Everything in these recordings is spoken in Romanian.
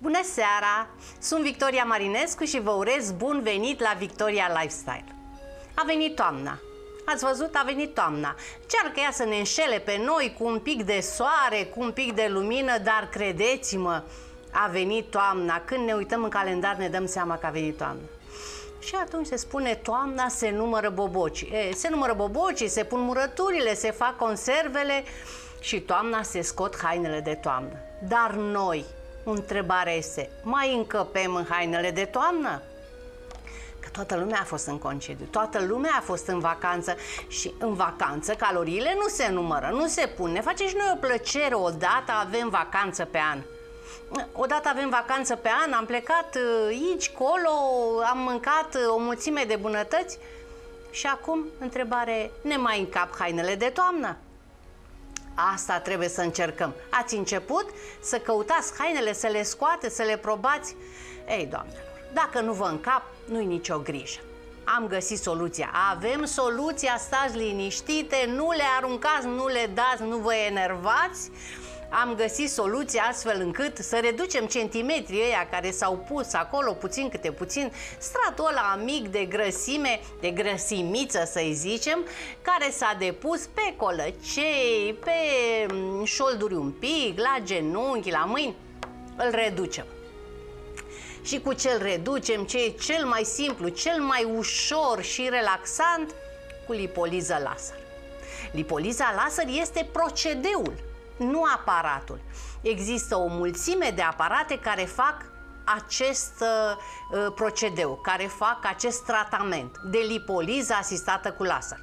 Bună seara! Sunt Victoria Marinescu și vă urez bun venit la Victoria Lifestyle. A venit toamna. Ați văzut? A venit toamna. Încearcă ea să ne înșele pe noi cu un pic de soare, cu un pic de lumină, dar credeți-mă, a venit toamna. Când ne uităm în calendar ne dăm seama că a venit toamna. Și atunci se spune toamna, se numără bobocii. Se numără bobocii, se pun murăturile, se fac conservele și toamna se scot hainele de toamnă. Dar noi, întrebarea este, mai încăpem în hainele de toamnă? Că toată lumea a fost în concediu, toată lumea a fost în vacanță și în vacanță caloriile nu se numără, nu se pun. Ne face și noi o plăcere, odată avem vacanță pe an. Odată avem vacanță pe an, am plecat aici, colo, am mâncat o mulțime de bunătăți și acum, întrebare, ne mai încap hainele de toamnă? Asta trebuie să încercăm. Ați început să căutați hainele, să le scoateți, să le probați? Ei, doamnelor, dacă nu vă încap, nu-i nicio grijă. Am găsit soluția. Avem soluția, stați liniștite, nu le aruncați, nu le dați, nu vă enervați. Am găsit soluția astfel încât să reducem centimetrii ăia care s-au pus acolo puțin câte puțin, stratul ăla mic de grăsime, de grăsimiță să-i zicem, care s-a depus pe colăcei, pe șolduri un pic, la genunchi, la mâini, îl reducem. Și cu ce îl reducem, ce e cel mai simplu, cel mai ușor și relaxant, cu lipoliză laser. Lipoliza laser este procedeul, nu aparatul. Există o mulțime de aparate care fac acest procedeu, care fac acest tratament de lipoliză asistată cu laser.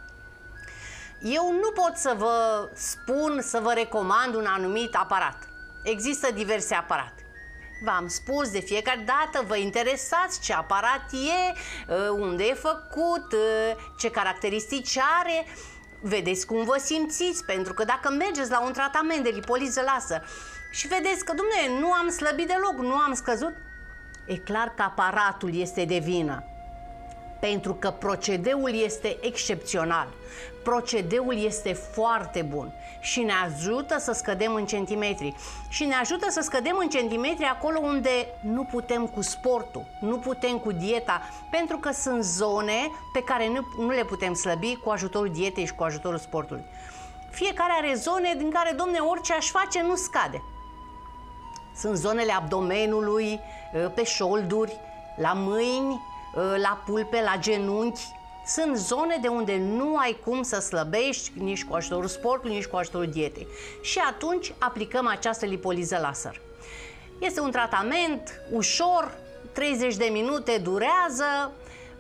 Eu nu pot să vă spun, să vă recomand un anumit aparat. Există diverse aparate. V-am spus de fiecare dată, vă interesați ce aparat e, unde e făcut, ce caracteristici are. Vedeți cum vă simțiți, pentru că dacă mergeți la un tratament de lipoliză laser și vedeți că, dom'le, nu am slăbit deloc, nu am scăzut, e clar că aparatul este de vină. Pentru că procedeul este excepțional, procedeul este foarte bun și ne ajută să scădem în centimetri. Și ne ajută să scădem în centimetri acolo unde nu putem cu sportul, nu putem cu dieta, pentru că sunt zone pe care nu le putem slăbi cu ajutorul dietei și cu ajutorul sportului. Fiecare are zone din care, domne, orice aș face nu scade. Sunt zonele abdomenului, pe șolduri, la mâini, la pulpe, la genunchi. Sunt zone de unde nu ai cum să slăbești nici cu ajutorul sportului, nici cu ajutorul dietei. Și atunci aplicăm această lipoliză laser. Este un tratament ușor, 30 de minute durează,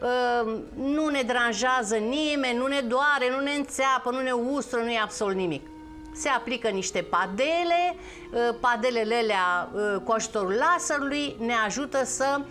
nu ne deranjează nimeni, nu ne doare, nu ne înțeapă, nu ne ustră, nu e absolut nimic. Se aplică niște padele, padelele alea cu ajutorul laserului ne ajută să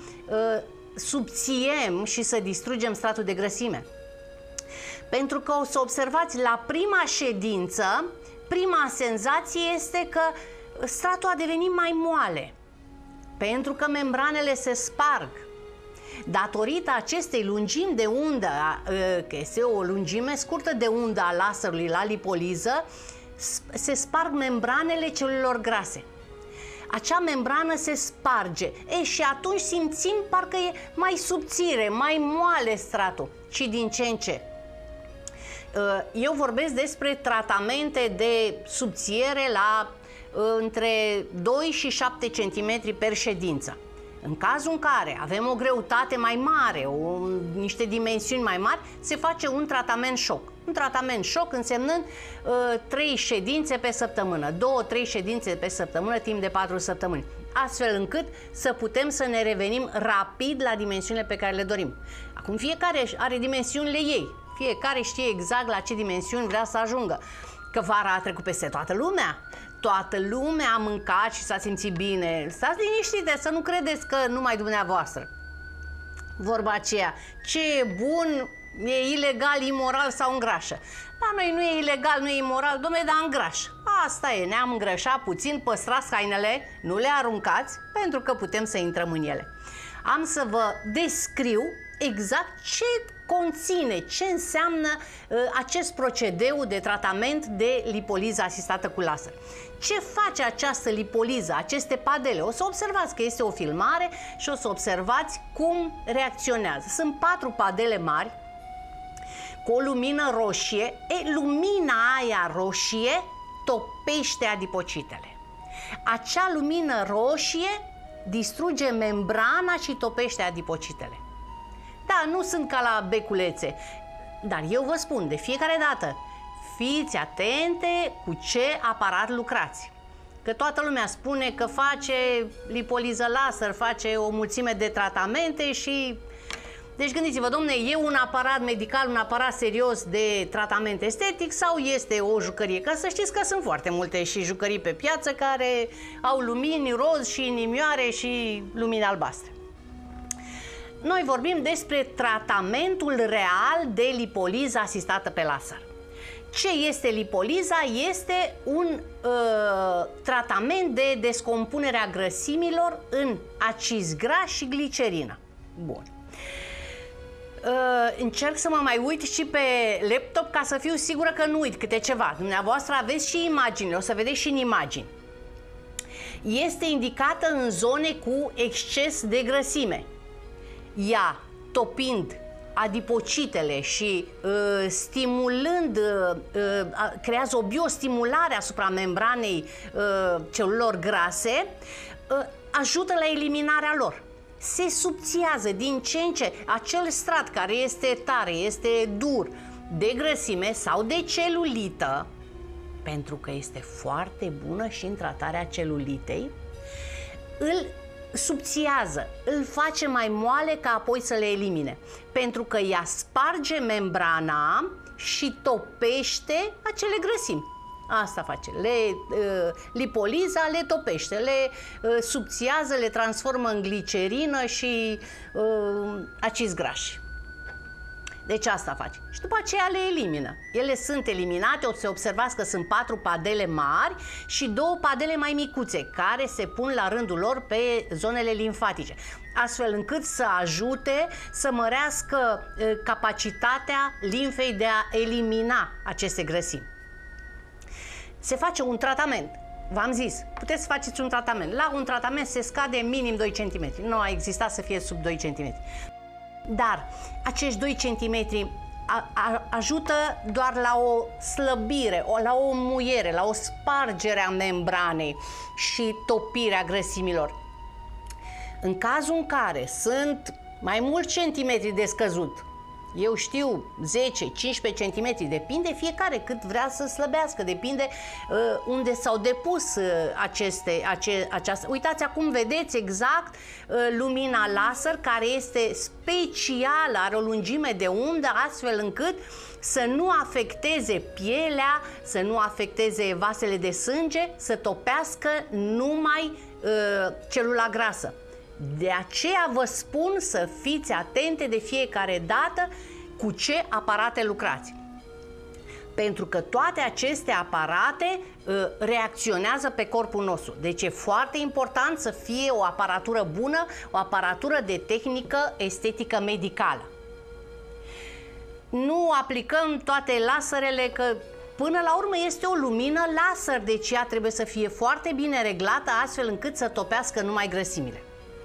subțiem și să distrugem stratul de grăsime. Pentru că o să observați, la prima ședință, prima senzație este că stratul a devenit mai moale, pentru că membranele se sparg. Datorită acestei lungimi de undă, că este o lungime scurtă de undă a laserului la lipoliză, se sparg membranele celulelor grase. Acea membrană se sparge. Și atunci simțim parcă e mai subțire, mai moale stratul. Și din ce în ce. Eu vorbesc despre tratamente de subțiere la între 2 și 7 cm per ședință. În cazul în care avem o greutate mai mare, niște dimensiuni mai mari, se face un tratament șoc. Un tratament șoc însemnând 3 ședințe pe săptămână, 2-3 ședințe pe săptămână timp de 4 săptămâni, astfel încât să putem să ne revenim rapid la dimensiunile pe care le dorim. Acum fiecare are dimensiunile ei, fiecare știe exact la ce dimensiuni vrea să ajungă. Că vara a trecut peste toată lumea. Toată lumea a mâncat și s-a simțit bine. Stați liniștite, să nu credeți că numai dumneavoastră. Vorba aceea, ce e bun, e ilegal, imoral sau îngrașă. La noi nu e ilegal, nu e imoral, dom'le, dar îngrașă. Asta e, ne-am îngrășat puțin, păstrați hainele, nu le aruncați, pentru că putem să intrăm în ele. Am să vă descriu exact conține, ce înseamnă acest procedeu de tratament de lipoliză asistată cu laser. Ce face această lipoliză, aceste padele? O să observați că este o filmare și o să observați cum reacționează. Sunt 4 padele mari cu o lumină roșie. Lumina aia roșie topește adipocitele. Acea lumină roșie distruge membrana și topește adipocitele. Da, nu sunt ca la beculețe, dar eu vă spun de fiecare dată, fiți atente cu ce aparat lucrați. Că toată lumea spune că face lipoliză laser, face o mulțime de tratamente și... Deci gândiți-vă, domne, e un aparat medical, un aparat serios de tratament estetic sau este o jucărie? Că să știți că sunt foarte multe și jucării pe piață care au lumini roz și inimioare și lumini albastre. Noi vorbim despre tratamentul real de lipoliză asistată pe laser. Ce este lipoliza? Este un tratament de descompunere a grăsimilor în acizi grași și glicerină. Bun. Încerc să mă mai uit și pe laptop ca să fiu sigură că nu uit câte ceva. Dumneavoastră aveți și imagini, o să vedeți și în imagini. Este indicată în zone cu exces de grăsime. Ea, topind adipocitele și stimulând, creează o biostimulare asupra membranei celulelor grase, ajută la eliminarea lor. Se subțiază din ce în ce acel strat care este tare, este dur, de grăsime sau de celulită, pentru că este foarte bună și în tratarea celulitei, îl subțiază, îl face mai moale ca apoi să le elimine, pentru că ea sparge membrana și topește acele grăsimi. Asta face, lipoliza le topește, le subțiază, le transformă în glicerină și acizi grași. Deci asta face. Și după aceea le elimină. Ele sunt eliminate, o să observați că sunt 4 padele mari și 2 padele mai micuțe, care se pun la rândul lor pe zonele limfatice, astfel încât să ajute să mărească capacitatea limfei de a elimina aceste grăsimi. Se face un tratament. V-am zis, puteți să faceți un tratament. La un tratament se scade minim 2 cm. Nu a existat să fie sub 2 cm. Dar acești 2 cm ajută doar la o slăbire, la o muiere, la o spargere a membranei și topirea grăsimilor. În cazul în care sunt mai mulți centimetri de scăzut, eu știu, 10-15 cm, depinde fiecare cât vrea să slăbească, depinde unde s-au depus această. Uitați, acum vedeți exact lumina laser, care este specială, are o lungime de undă, astfel încât să nu afecteze pielea, să nu afecteze vasele de sânge, să topească numai celula grasă. De aceea vă spun să fiți atente de fiecare dată cu ce aparate lucrați. Pentru că toate aceste aparate reacționează pe corpul nostru. Deci e foarte important să fie o aparatură bună, o aparatură de tehnică estetică medicală. Nu aplicăm toate laserele, că până la urmă este o lumină laser, deci ea trebuie să fie foarte bine reglată, astfel încât să topească numai grăsimile.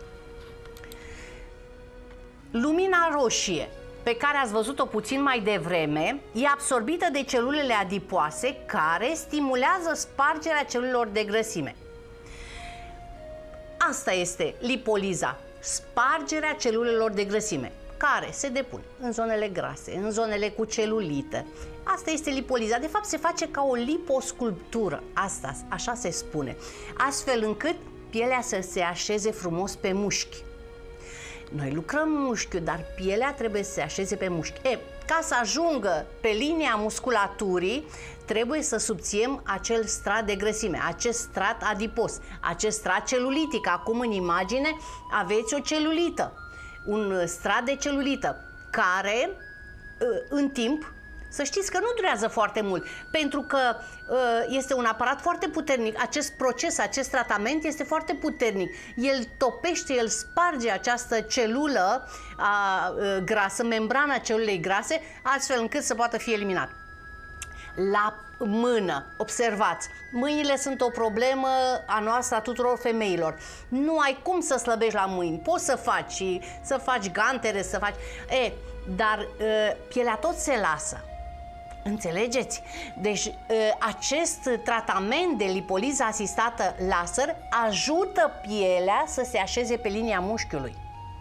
Lumina roșie, pe care ați văzut-o puțin mai devreme, e absorbită de celulele adipoase, care stimulează spargerea celulelor de grăsime. Asta este lipoliza, spargerea celulelor de grăsime, care se depun în zonele grase, în zonele cu celulită. Asta este lipoliza. De fapt, se face ca o liposculptură, asta, așa se spune, astfel încât pielea să se așeze frumos pe mușchi. Noi lucrăm mușchiul, dar pielea trebuie să se așeze pe mușchi. Ca să ajungă pe linia musculaturii, trebuie să subțiem acel strat de grăsime, acest strat adipos, acest strat celulitic. Acum în imagine aveți o celulită, un strat de celulită, care în timp Să știți că nu durează foarte mult, pentru că este un aparat foarte puternic. Acest proces, acest tratament este foarte puternic. El topește, el sparge această celulă grasă, membrana celulei grase, astfel încât să poată fi eliminat. La mână, observați, mâinile sunt o problemă a noastră, a tuturor femeilor. Nu ai cum să slăbești la mâini. Poți să faci gantere, să faci... dar pielea tot se lasă. Înțelegeți? Deci acest tratament de lipoliză asistată laser ajută pielea să se așeze pe linia mușchiului.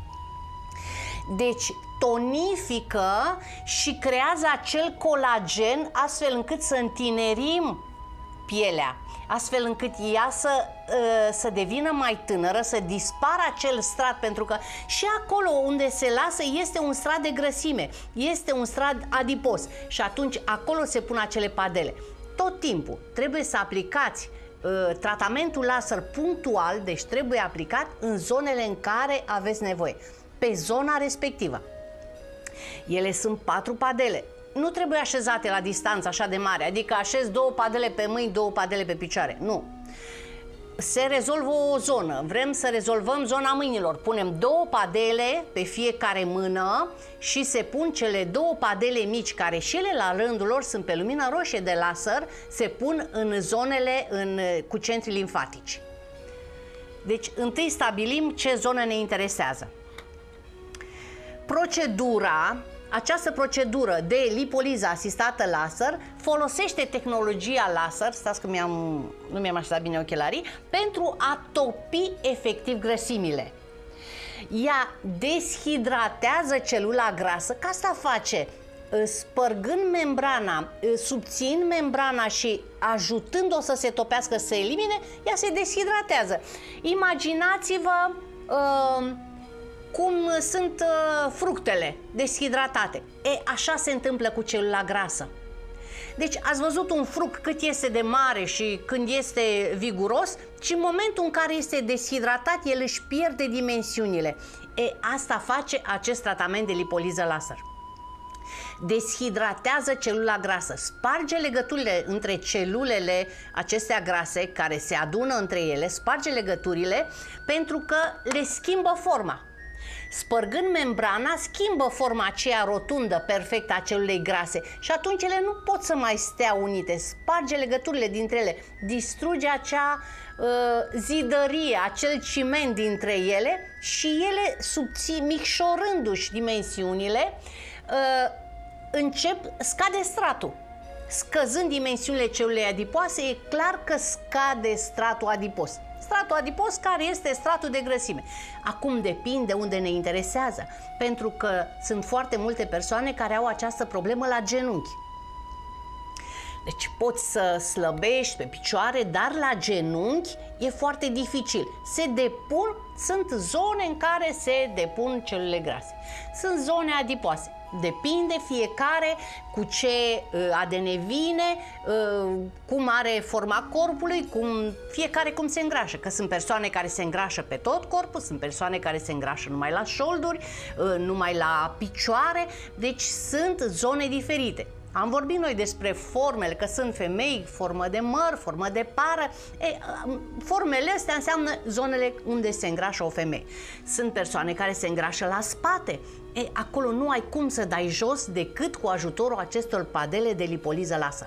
Deci tonifică și creează acel colagen astfel încât să întinerim pielea, astfel încât ea să devină mai tânără, să dispară acel strat, pentru că și acolo unde se lasă este un strat de grăsime, este un strat adipos și atunci acolo se pun acele padele. Tot timpul trebuie să aplicați tratamentul laser punctual, deci trebuie aplicat în zonele în care aveți nevoie, pe zona respectivă. Ele sunt 4 padele. Nu trebuie așezate la distanță așa de mare, adică așez 2 padele pe mâini, 2 padele pe picioare. Nu. Se rezolvă o zonă. Vrem să rezolvăm zona mâinilor. Punem 2 padele pe fiecare mână și se pun cele 2 padele mici, care și ele la rândul lor sunt pe lumină roșie de laser, se pun în zonele cu centri limfatici. Deci întâi stabilim ce zonă ne interesează. Această procedură de lipoliză asistată laser folosește tehnologia laser, stați că nu mi-am așezat bine ochelarii, pentru a topi efectiv grăsimile. Ea deshidratează celula grasă, că asta face, spărgând membrana, subțin membrana și ajutând-o să se topească, să se elimine, ea se deshidratează. Imaginați-vă cum sunt fructele deshidratate. Așa se întâmplă cu celula grasă. Deci ați văzut un fruct cât este de mare și când este viguros, și în momentul în care este deshidratat, el își pierde dimensiunile. Asta face acest tratament de lipoliză laser. Deshidratează celula grasă, sparge legăturile între celulele acestea grase care se adună între ele, sparge legăturile pentru că le schimbă forma. Spărgând membrana, schimbă forma aceea rotundă, perfectă a celulei grase și atunci ele nu pot să mai stea unite, sparge legăturile dintre ele, distruge acea zidărie, acel ciment dintre ele și ele, micșorându-și dimensiunile, scade stratul. Scăzând dimensiunile celulei adipoase, e clar că scade stratul adipos. Stratul adipos care este stratul de grăsime. Acum depinde unde ne interesează, pentru că sunt foarte multe persoane care au această problemă la genunchi. Deci poți să slăbești pe picioare, dar la genunchi e foarte dificil. Sunt zone în care se depun celule grase. Sunt zone adipoase. Depinde fiecare cu ce ADN vine, cum are forma corpului, fiecare cum se îngrașă. Că sunt persoane care se îngrașă pe tot corpul, sunt persoane care se îngrașă numai la șolduri, numai la picioare, deci sunt zone diferite. Am vorbit noi despre formele, că sunt femei, formă de măr, formă de pară. Formele astea înseamnă zonele unde se îngrașă o femeie. Sunt persoane care se îngrașă la spate. Acolo nu ai cum să dai jos decât cu ajutorul acestor padele de lipoliză laser.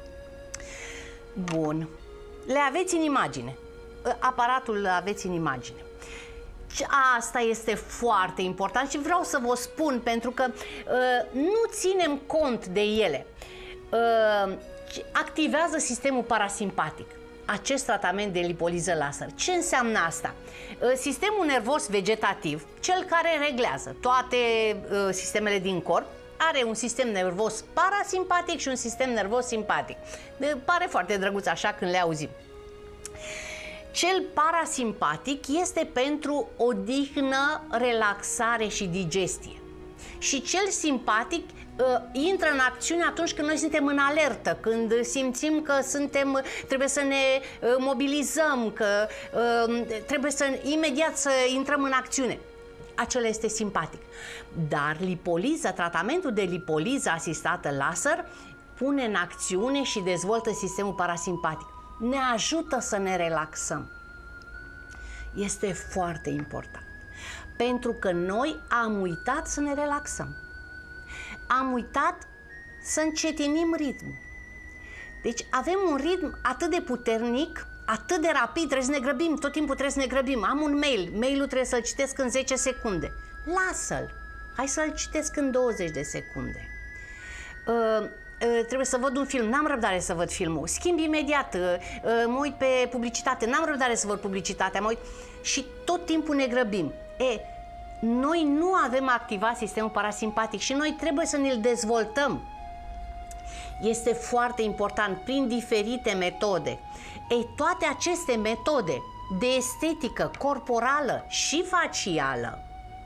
Bun. Le aveți în imagine. Aparatul îl aveți în imagine. Asta este foarte important și vreau să vă spun pentru că nu ținem cont de ele. Activează sistemul parasimpatic acest tratament de lipoliză laser. Ce înseamnă asta? Sistemul nervos vegetativ, cel care reglează toate sistemele din corp, are un sistem nervos parasimpatic și un sistem nervos simpatic. Pare foarte drăguț așa când le auzim. Cel parasimpatic este pentru odihnă, relaxare și digestie. Și cel simpatic intră în acțiune atunci când noi suntem în alertă, când simțim că trebuie să ne mobilizăm, că trebuie imediat să intrăm în acțiune. acela este simpatic. Dar lipoliza, tratamentul de lipoliză asistată laser pune în acțiune și dezvoltă sistemul parasimpatic. Ne ajută să ne relaxăm. Este foarte important. Pentru că noi am uitat să ne relaxăm. Am uitat să încetinim ritmul. Deci avem un ritm atât de puternic, atât de rapid, trebuie să ne grăbim, tot timpul trebuie să ne grăbim. Am un mail, mailul trebuie să-l citesc în 10 secunde. Lasă-l, hai să-l citesc în 20 de secunde. Trebuie să văd un film, n-am răbdare să văd filmul, schimb imediat, mă uit pe publicitate, n-am răbdare să văd publicitatea, mă uit și tot timpul ne grăbim. Noi nu avem activat sistemul parasimpatic și noi trebuie să ne-l dezvoltăm. Este foarte important prin diferite metode. Toate aceste metode de estetică corporală și facială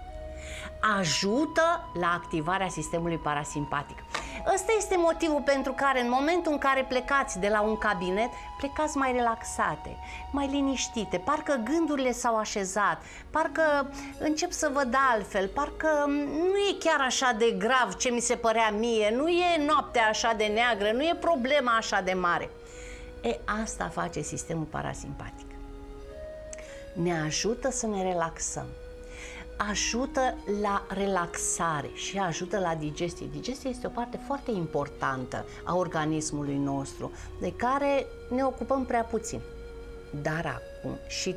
ajută la activarea sistemului parasimpatic. Ăsta este motivul pentru care în momentul în care plecați de la un cabinet, plecați mai relaxate, mai liniștite, parcă gândurile s-au așezat, parcă încep să văd altfel, parcă nu e chiar așa de grav ce mi se părea mie, nu e noaptea așa de neagră, nu e problema așa de mare. Asta face sistemul parasimpatic. Ne ajută să ne relaxăm. Ajută la relaxare și ajută la digestie. Digestia este o parte foarte importantă a organismului nostru, de care ne ocupăm prea puțin. Dar acum și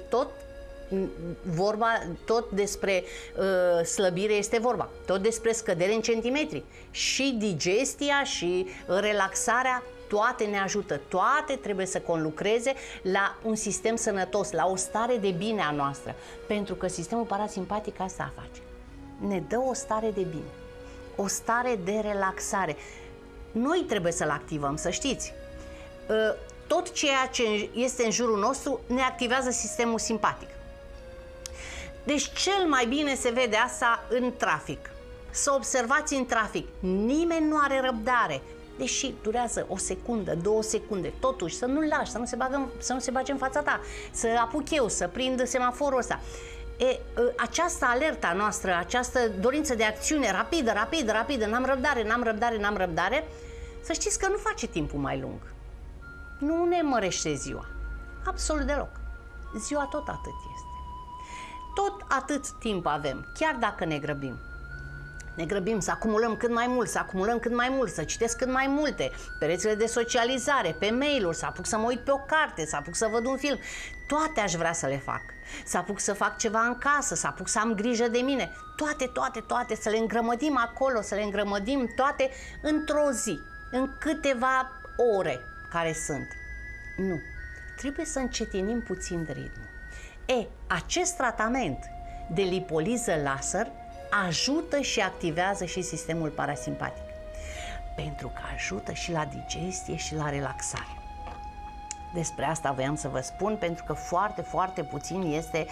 tot despre slăbire este vorba, tot despre scădere în centimetri. Și digestia și relaxarea, toate ne ajută, toate trebuie să conlucreze la un sistem sănătos, la o stare de bine a noastră. Pentru că sistemul parasimpatic asta face. Ne dă o stare de bine, o stare de relaxare. Noi trebuie să-l activăm, să știți. Tot ceea ce este în jurul nostru ne activează sistemul simpatic. Deci cel mai bine se vede asta în trafic. Să observați în trafic, nimeni nu are răbdare. Deși durează o secundă, 2 secunde, totuși să nu-l lași, să nu se bage în fața ta, să apuc eu, să prind semaforul ăsta. Această alertă a noastră, această dorință de acțiune rapidă, n-am răbdare, să știți că nu face timpul mai lung. Nu ne mărește ziua, absolut deloc. Ziua tot atât este. Tot atât timp avem, chiar dacă ne grăbim. Ne grăbim să acumulăm cât mai mult, să citesc cât mai multe, pe rețele de socializare, pe mail-uri, să apuc să mă uit pe o carte, să apuc să văd un film. Toate aș vrea să le fac. Să apuc să fac ceva în casă, să apuc să am grijă de mine. Toate, să le îngrămădim acolo, să le îngrămădim toate într-o zi, în câteva ore care sunt. Nu. Trebuie să încetinim puțin ritmul. Acest tratament de lipoliză laser ajută și activează și sistemul parasimpatic, pentru că ajută și la digestie și la relaxare. Despre asta voiam să vă spun, pentru că foarte puțin este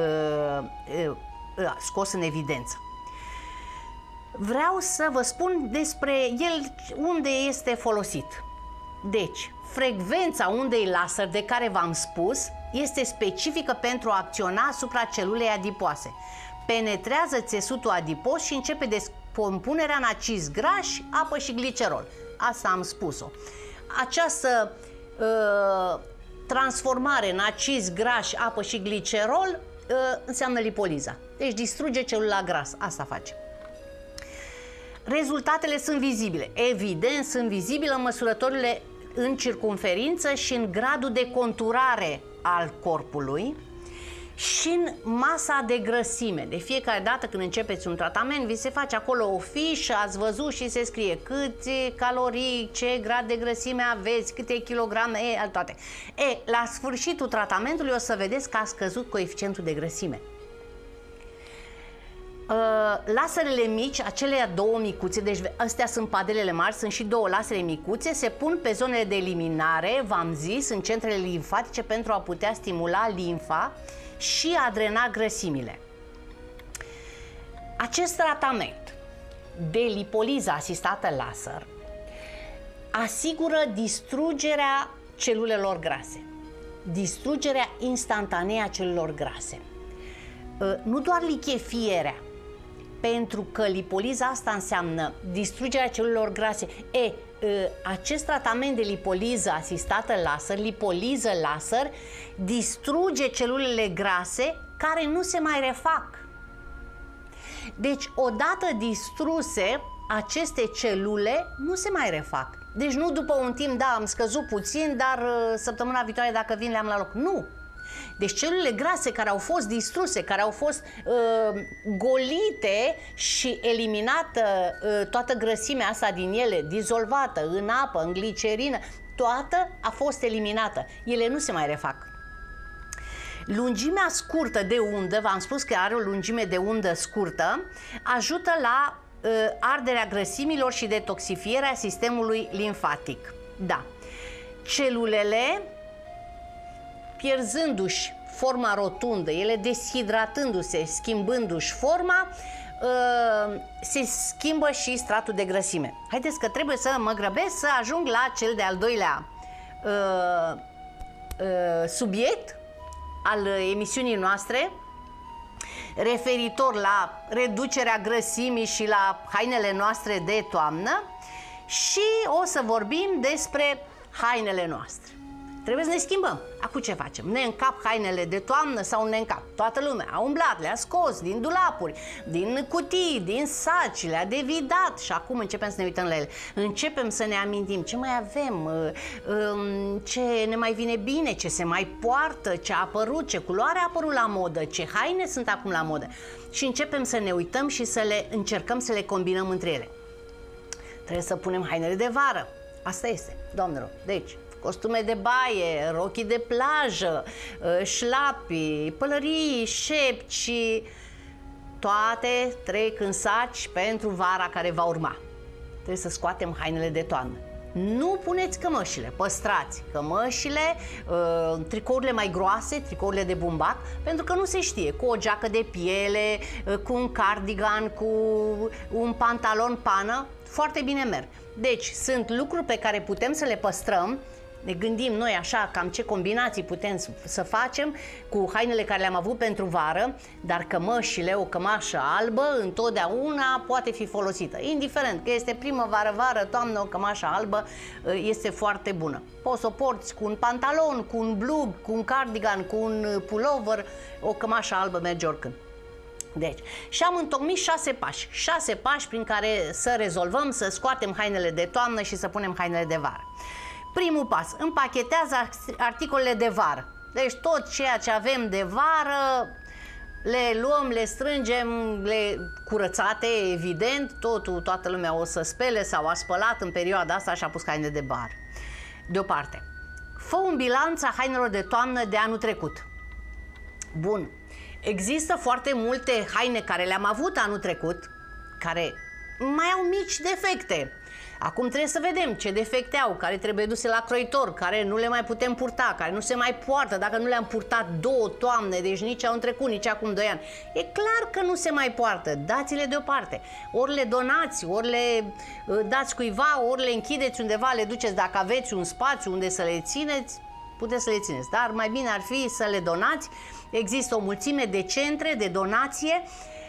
scos în evidență. Vreau să vă spun despre el, unde este folosit. Deci, frecvența undei laser de care v-am spus este specifică pentru a acționa asupra celulei adipoase. Penetrează țesutul adipos și începe descompunerea în acizi grași, apă și glicerol. Asta am spus-o. Această transformare în acizi grași, apă și glicerol înseamnă lipoliza. Deci distruge celula grasă. Asta face. Rezultatele sunt vizibile. Evident, sunt vizibile măsurătorile în circumferință și în gradul de conturare al corpului și în masa de grăsime. De fiecare dată când începeți un tratament, vi se face acolo o fișă, ați văzut și se scrie câte calorii, ce grad de grăsime aveți, câte kilograme, toate. La sfârșitul tratamentului o să vedeți că a scăzut coeficientul de grăsime. Laserele mici, acelea 2 micuțe, deci astea sunt padelele mari, sunt și 2 lasere micuțe, se pun pe zonele de eliminare, v-am zis, în centrele limfatice pentru a putea stimula limfa și a drena grăsimile. Acest tratament de lipoliză asistată laser asigură distrugerea celulelor grase, distrugerea instantanee a celulelor grase. nu doar lichefierea, pentru că lipoliza asta înseamnă distrugerea celulelor grase. Acest tratament de lipoliză asistată laser, lipoliză laser, distruge celulele grase care nu se mai refac. Deci, odată distruse, aceste celule nu se mai refac. Deci nu după un timp, da, am scăzut puțin, dar săptămâna viitoare, dacă vin, le-am la loc. Nu! Deci celulele grase care au fost distruse, care au fost golite și eliminată toată grăsimea asta din ele, dizolvată în apă, în glicerină, toată a fost eliminată. Ele nu se mai refac. Lungimea scurtă de undă, v-am spus că are o lungime de undă scurtă, ajută la arderea grăsimilor și detoxifierea sistemului limfatic. Da. Celulele, pierzându-și forma rotundă, ele deshidratându-se, schimbându-și forma, se schimbă și stratul de grăsime. Haideți că trebuie să mă grăbesc să ajung la cel de-al doilea subiect al emisiunii noastre, referitor la reducerea grăsimii și la hainele noastre de toamnă, și o să vorbim despre hainele noastre. Trebuie să ne schimbăm. Acum ce facem? Ne încap hainele de toamnă sau ne încap? Toată lumea a umblat, le-a scos din dulapuri, din cutii, din saci, le-a devidat și acum începem să ne uităm la ele. Începem să ne amintim ce mai avem, ce ne mai vine bine, ce se mai poartă, ce a apărut, ce culoare a apărut la modă, ce haine sunt acum la modă. Și începem să ne uităm și să le încercăm să le combinăm între ele. Trebuie să punem hainele de vară. Asta este, doamnelor. Deci, costume de baie, rochii de plajă, șlapii, pălării, șepci, toate trec în saci pentru vara care va urma. Trebuie să scoatem hainele de toamnă. Nu puneți cămășile, păstrați cămășile, tricourile mai groase, tricourile de bumbac, pentru că nu se știe, cu o geacă de piele, cu un cardigan, cu un pantalon pană, foarte bine merg. Deci sunt lucruri pe care putem să le păstrăm. Ne gândim noi așa cam ce combinații putem să facem cu hainele care le-am avut pentru vară, dar cămășile, o cămașă albă întotdeauna poate fi folosită. Indiferent că este primăvară, vară, toamnă, o cămașă albă este foarte bună. Poți să o porți cu un pantalon, cu un blug, cu un cardigan, cu un pullover, o cămașă albă merge oricând. Deci, și am întocmit 6 pași. 6 pași prin care să rezolvăm, să scoatem hainele de toamnă și să punem hainele de vară. Primul pas, împachetează articolele de vară. Deci tot ceea ce avem de vară le luăm, le strângem, le curățate, evident, toată lumea o să spele sau a spălat în perioada asta și a pus haine de vară. Deoparte. Fă un bilanț a hainelor de toamnă de anul trecut. Bun. Există foarte multe haine care le-am avut anul trecut, care mai au mici defecte. Acum trebuie să vedem ce defecte au, care trebuie duse la croitor, care nu le mai putem purta, care nu se mai poartă, dacă nu le-am purtat 2 toamne, deci nici anul trecut, nici acum 2 ani. E clar că nu se mai poartă, dați-le deoparte. Ori le donați, ori le dați cuiva, ori le închideți undeva, le duceți, dacă aveți un spațiu unde să le țineți, puteți să le țineți, dar mai bine ar fi să le donați. Există o mulțime de centre de donație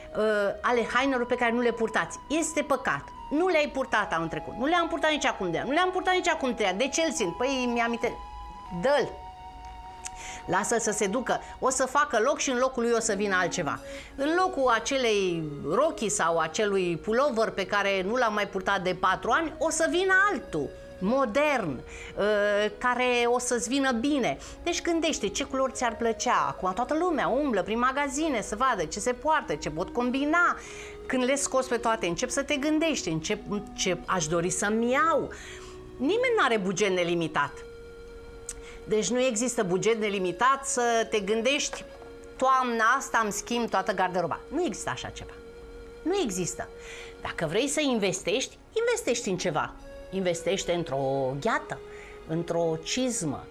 ale hainelor pe care nu le purtați. Este păcat. Nu le-ai purtat anul trecut, nu le-am purtat nici acum 2 ani, nu le-am purtat nici acum 3 ani. De ce îl țin? Păi mi-aminte. Dă-l. Lasă-l să se ducă. O să facă loc și în locul lui o să vină altceva. În locul acelei rochii sau acelui pullover pe care nu l-am mai purtat de 4 ani, o să vină altul, modern, care o să-ți vină bine. Deci gândește ce culori ți-ar plăcea. Acum toată lumea umblă prin magazine să vadă ce se poartă, ce pot combina. Când le scoți pe toate, încep să te gândești, ce aș dori să-mi iau. Nimeni nu are buget nelimitat. Deci nu există buget nelimitat să te gândești toamna asta îmi schimb toată garderoba. Nu există așa ceva. Nu există. Dacă vrei să investești, investești în ceva. Investește într-o gheată, într-o cizmă,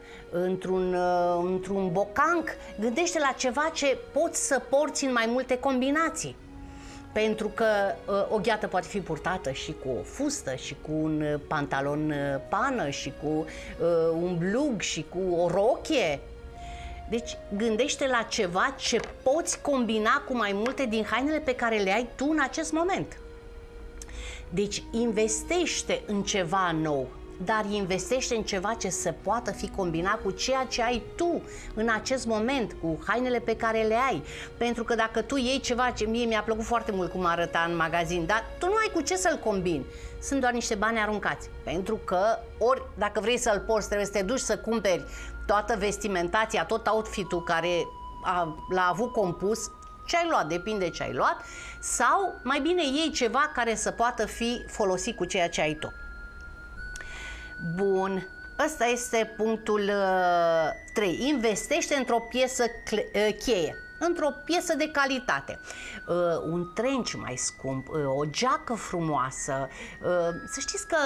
într-un bocanc. Gândește la ceva ce poți să porți în mai multe combinații. Pentru că o gheată poate fi purtată și cu o fustă, și cu un pantalon pană, și cu un blug, și cu o rochie. Deci gândește la ceva ce poți combina cu mai multe din hainele pe care le ai tu în acest moment. Deci investește în ceva nou, dar investește în ceva ce se poată fi combinat cu ceea ce ai tu în acest moment, cu hainele pe care le ai. Pentru că dacă tu iei ceva, ce mie mi-a plăcut foarte mult cum arăta în magazin, dar tu nu ai cu ce să-l combini. Sunt doar niște bani aruncați. Pentru că ori dacă vrei să-l porți, trebuie să te duci să cumperi toată vestimentația, tot outfit-ul care l-a avut compus, ce ai luat, depinde ce ai luat, sau mai bine iei ceva care să poată fi folosit cu ceea ce ai tu. Bun, ăsta este punctul 3. Investește într-o piesă cheie, într-o piesă de calitate. Un trench mai scump, o geacă frumoasă, să știți că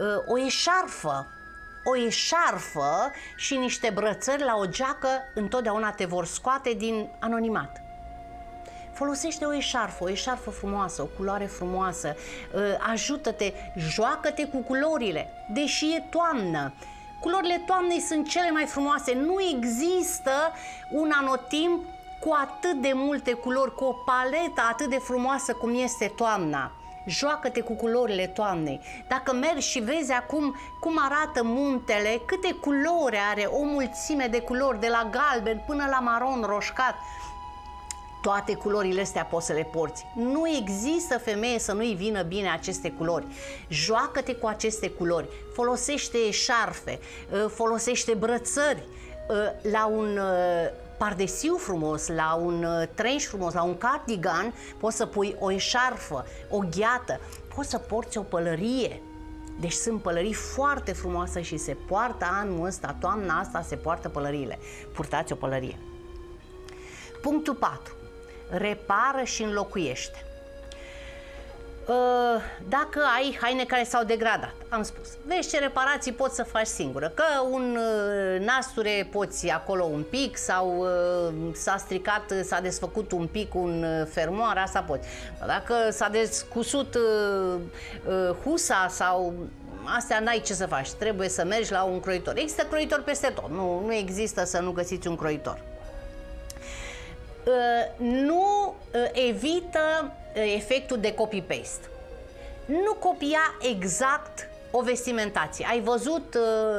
o eșarfă și niște brățări la o geacă întotdeauna te vor scoate din anonimat. Folosește o eșarfă frumoasă, o culoare frumoasă, ajută-te, joacă-te cu culorile, deși e toamnă. Culorile toamnei sunt cele mai frumoase, nu există un anotimp cu atât de multe culori, cu o paletă atât de frumoasă cum este toamna. Joacă-te cu culorile toamnei. Dacă mergi și vezi acum cum arată muntele, câte culori are, o mulțime de culori, de la galben până la maron roșcat, toate culorile astea poți să le porți. Nu există femeie să nu-i vină bine aceste culori. Joacă-te cu aceste culori. Folosește eșarfe, folosește brățări, la un pardesiu frumos, la un trench frumos, la un cardigan, poți să pui o eșarfă, o gheată, poți să porți o pălărie. Deci sunt pălării foarte frumoase și se poartă anul ăsta, toamna asta se poartă pălăriile. Purtați o pălărie. Punctul 4. Repară și înlocuiește. Dacă ai haine care s-au degradat, am spus, vezi ce reparații poți să faci singură, că un nasture poți acolo un pic sau s-a stricat, s-a desfăcut un pic un fermoar, asta poți. Dacă s-a descusut husa sau astea, n-ai ce să faci, trebuie să mergi la un croitor. Există croitor peste tot, nu există să nu găsiți un croitor. Nu evită efectul de copy-paste. Nu copia exact o vestimentație. Ai văzut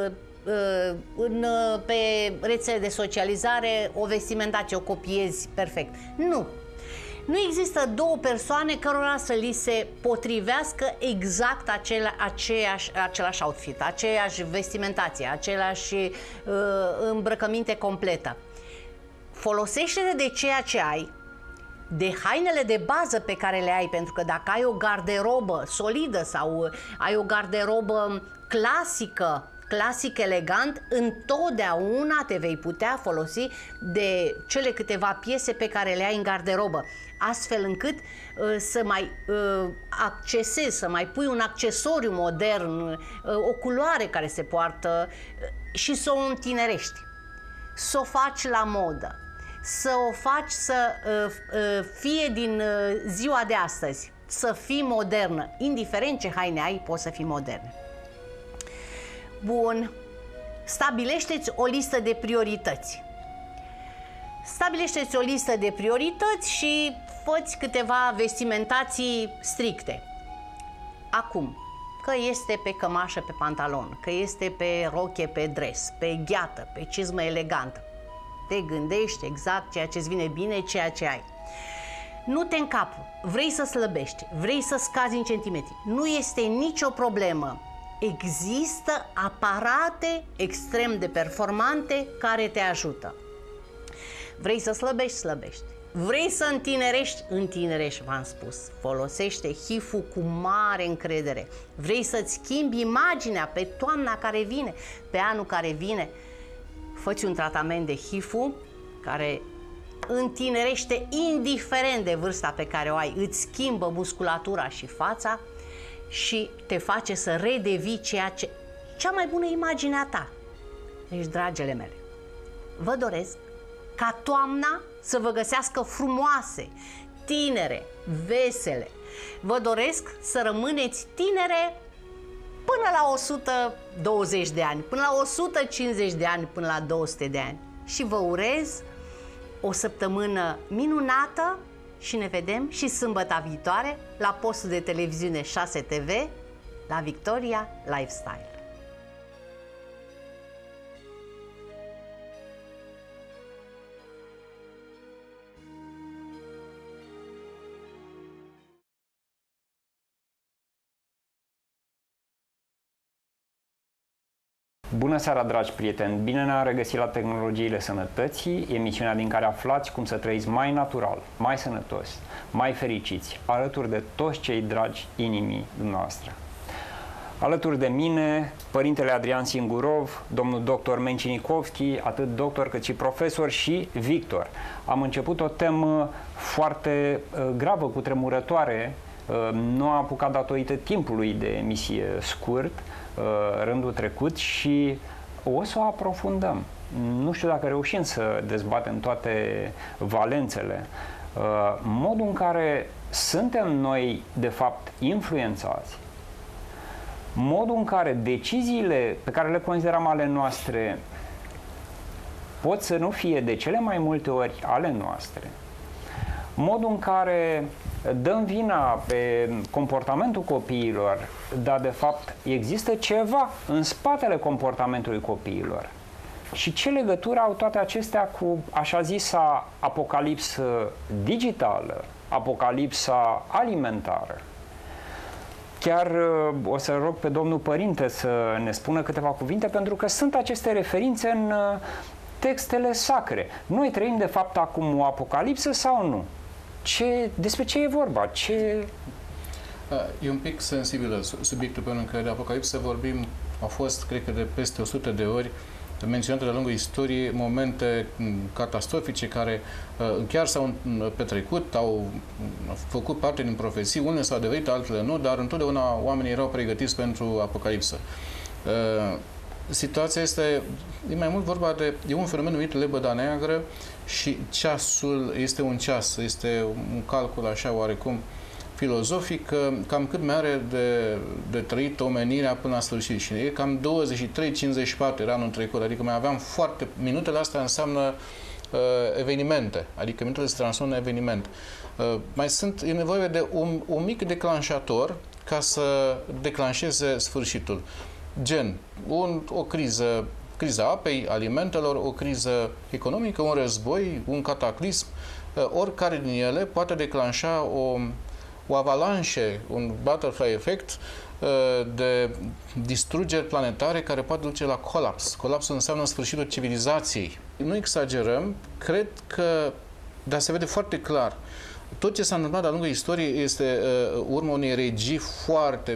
pe rețele de socializare o vestimentație, o copiezi perfect. Nu. Nu există două persoane cărora să li se potrivească exact același outfit, aceeași vestimentație, același îmbrăcăminte completă. Folosește-te de ceea ce ai, de hainele de bază pe care le ai, pentru că dacă ai o garderobă solidă sau ai o garderobă clasic elegant, întotdeauna te vei putea folosi de cele câteva piese pe care le ai în garderobă, astfel încât să mai accesezi, să mai pui un accesoriu modern, o culoare care se poartă și să o întinerești, să o faci la modă, să o faci să fie din ziua de astăzi, să fii modernă. Indiferent ce haine ai, poți să fii modernă. Bun. Stabilește-ți o listă de priorități. Stabilește-ți o listă de priorități și fă-ți câteva vestimentații stricte. Acum, că este pe cămașă, pe pantalon, că este pe roche, pe dres, pe gheată, pe cizmă elegantă. Te gândești exact ceea ce-ți vine bine, ceea ce ai. Nu te încapu, vrei să slăbești, vrei să scazi în centimetri. Nu este nicio problemă. Există aparate extrem de performante care te ajută. Vrei să slăbești, slăbești. Vrei să întinerești, întinerești, v-am spus. Folosește HIFU cu mare încredere. Vrei să-ți schimbi imaginea pe toamna care vine, pe anul care vine, fă-ți un tratament de HIFU care întinerește indiferent de vârsta pe care o ai, îți schimbă musculatura și fața și te face să redevii cea mai bună imagine a ta. Deci, dragele mele, vă doresc ca toamna să vă găsească frumoase, tinere, vesele. Vă doresc să rămâneți tinere până la 120 de ani, până la 150 de ani, până la 200 de ani. și vă urez o săptămână minunată și ne vedem și sâmbătă viitoare la postul de televiziune 6 TV la Victoria Lifestyle. Bună seara, dragi prieteni! Bine ne-am regăsit la Tehnologiile Sănătății, emisiunea din care aflați cum să trăiți mai natural, mai sănătos, mai fericiți, alături de toți cei dragi inimii noastre. Alături de mine, Părintele Adrian Singurov, domnul doctor Menci Nicovski, atât doctor cât și profesor, și Victor. Am început o temă foarte gravă, cutremurătoare. Nu am apucat datorită timpului de emisie scurt, rândul trecut, și o să o aprofundăm. Nu știu dacă reușim să dezbatem toate valențele. Modul în care suntem noi, de fapt, influențați, modul în care deciziile pe care le considerăm ale noastre pot să nu fie de cele mai multe ori ale noastre, modul în care dăm vina pe comportamentul copiilor, dar de fapt există ceva în spatele comportamentului copiilor. Și ce legătură au toate acestea cu așa zisa apocalipsă digitală, apocalipsa alimentară? Chiar o să rog pe domnul părinte să ne spună câteva cuvinte, pentru că sunt aceste referințe în textele sacre. Noi trăim de fapt acum o apocalipsă sau nu? Despre ce e vorba? E un pic sensibil subiectul, pentru că de apocalipsă vorbim, au fost, cred că, de peste 100 de ori menționate de-a lungul istoriei momente catastrofice care chiar s-au petrecut, au făcut parte din profeții, unele s-au adeverit, altele nu, dar întotdeauna oamenii erau pregătiți pentru apocalipsă. Situația este mai mult vorba de un fenomen numit lebăda neagră și ceasul este un ceas, este un calcul așa oarecum filozofic, cam cât mai are de trăit omenirea până la sfârșit. Și e cam 23-54 era anul trecut, adică mai aveam foarte... Minutele astea înseamnă evenimente, adică minutele se transformă în eveniment. E nevoie de un mic declanșator ca să declanșeze sfârșitul. Gen, o criză, criza apei, alimentelor, o criză economică, un război, un cataclism, oricare din ele poate declanșa o avalanșe, un butterfly effect de distrugeri planetare care poate duce la colaps. Colapsul înseamnă sfârșitul civilizației. Nu exagerăm, cred că, dar se vede foarte clar, tot ce s-a întâmplat de-a lungul istoriei este urma unei regii foarte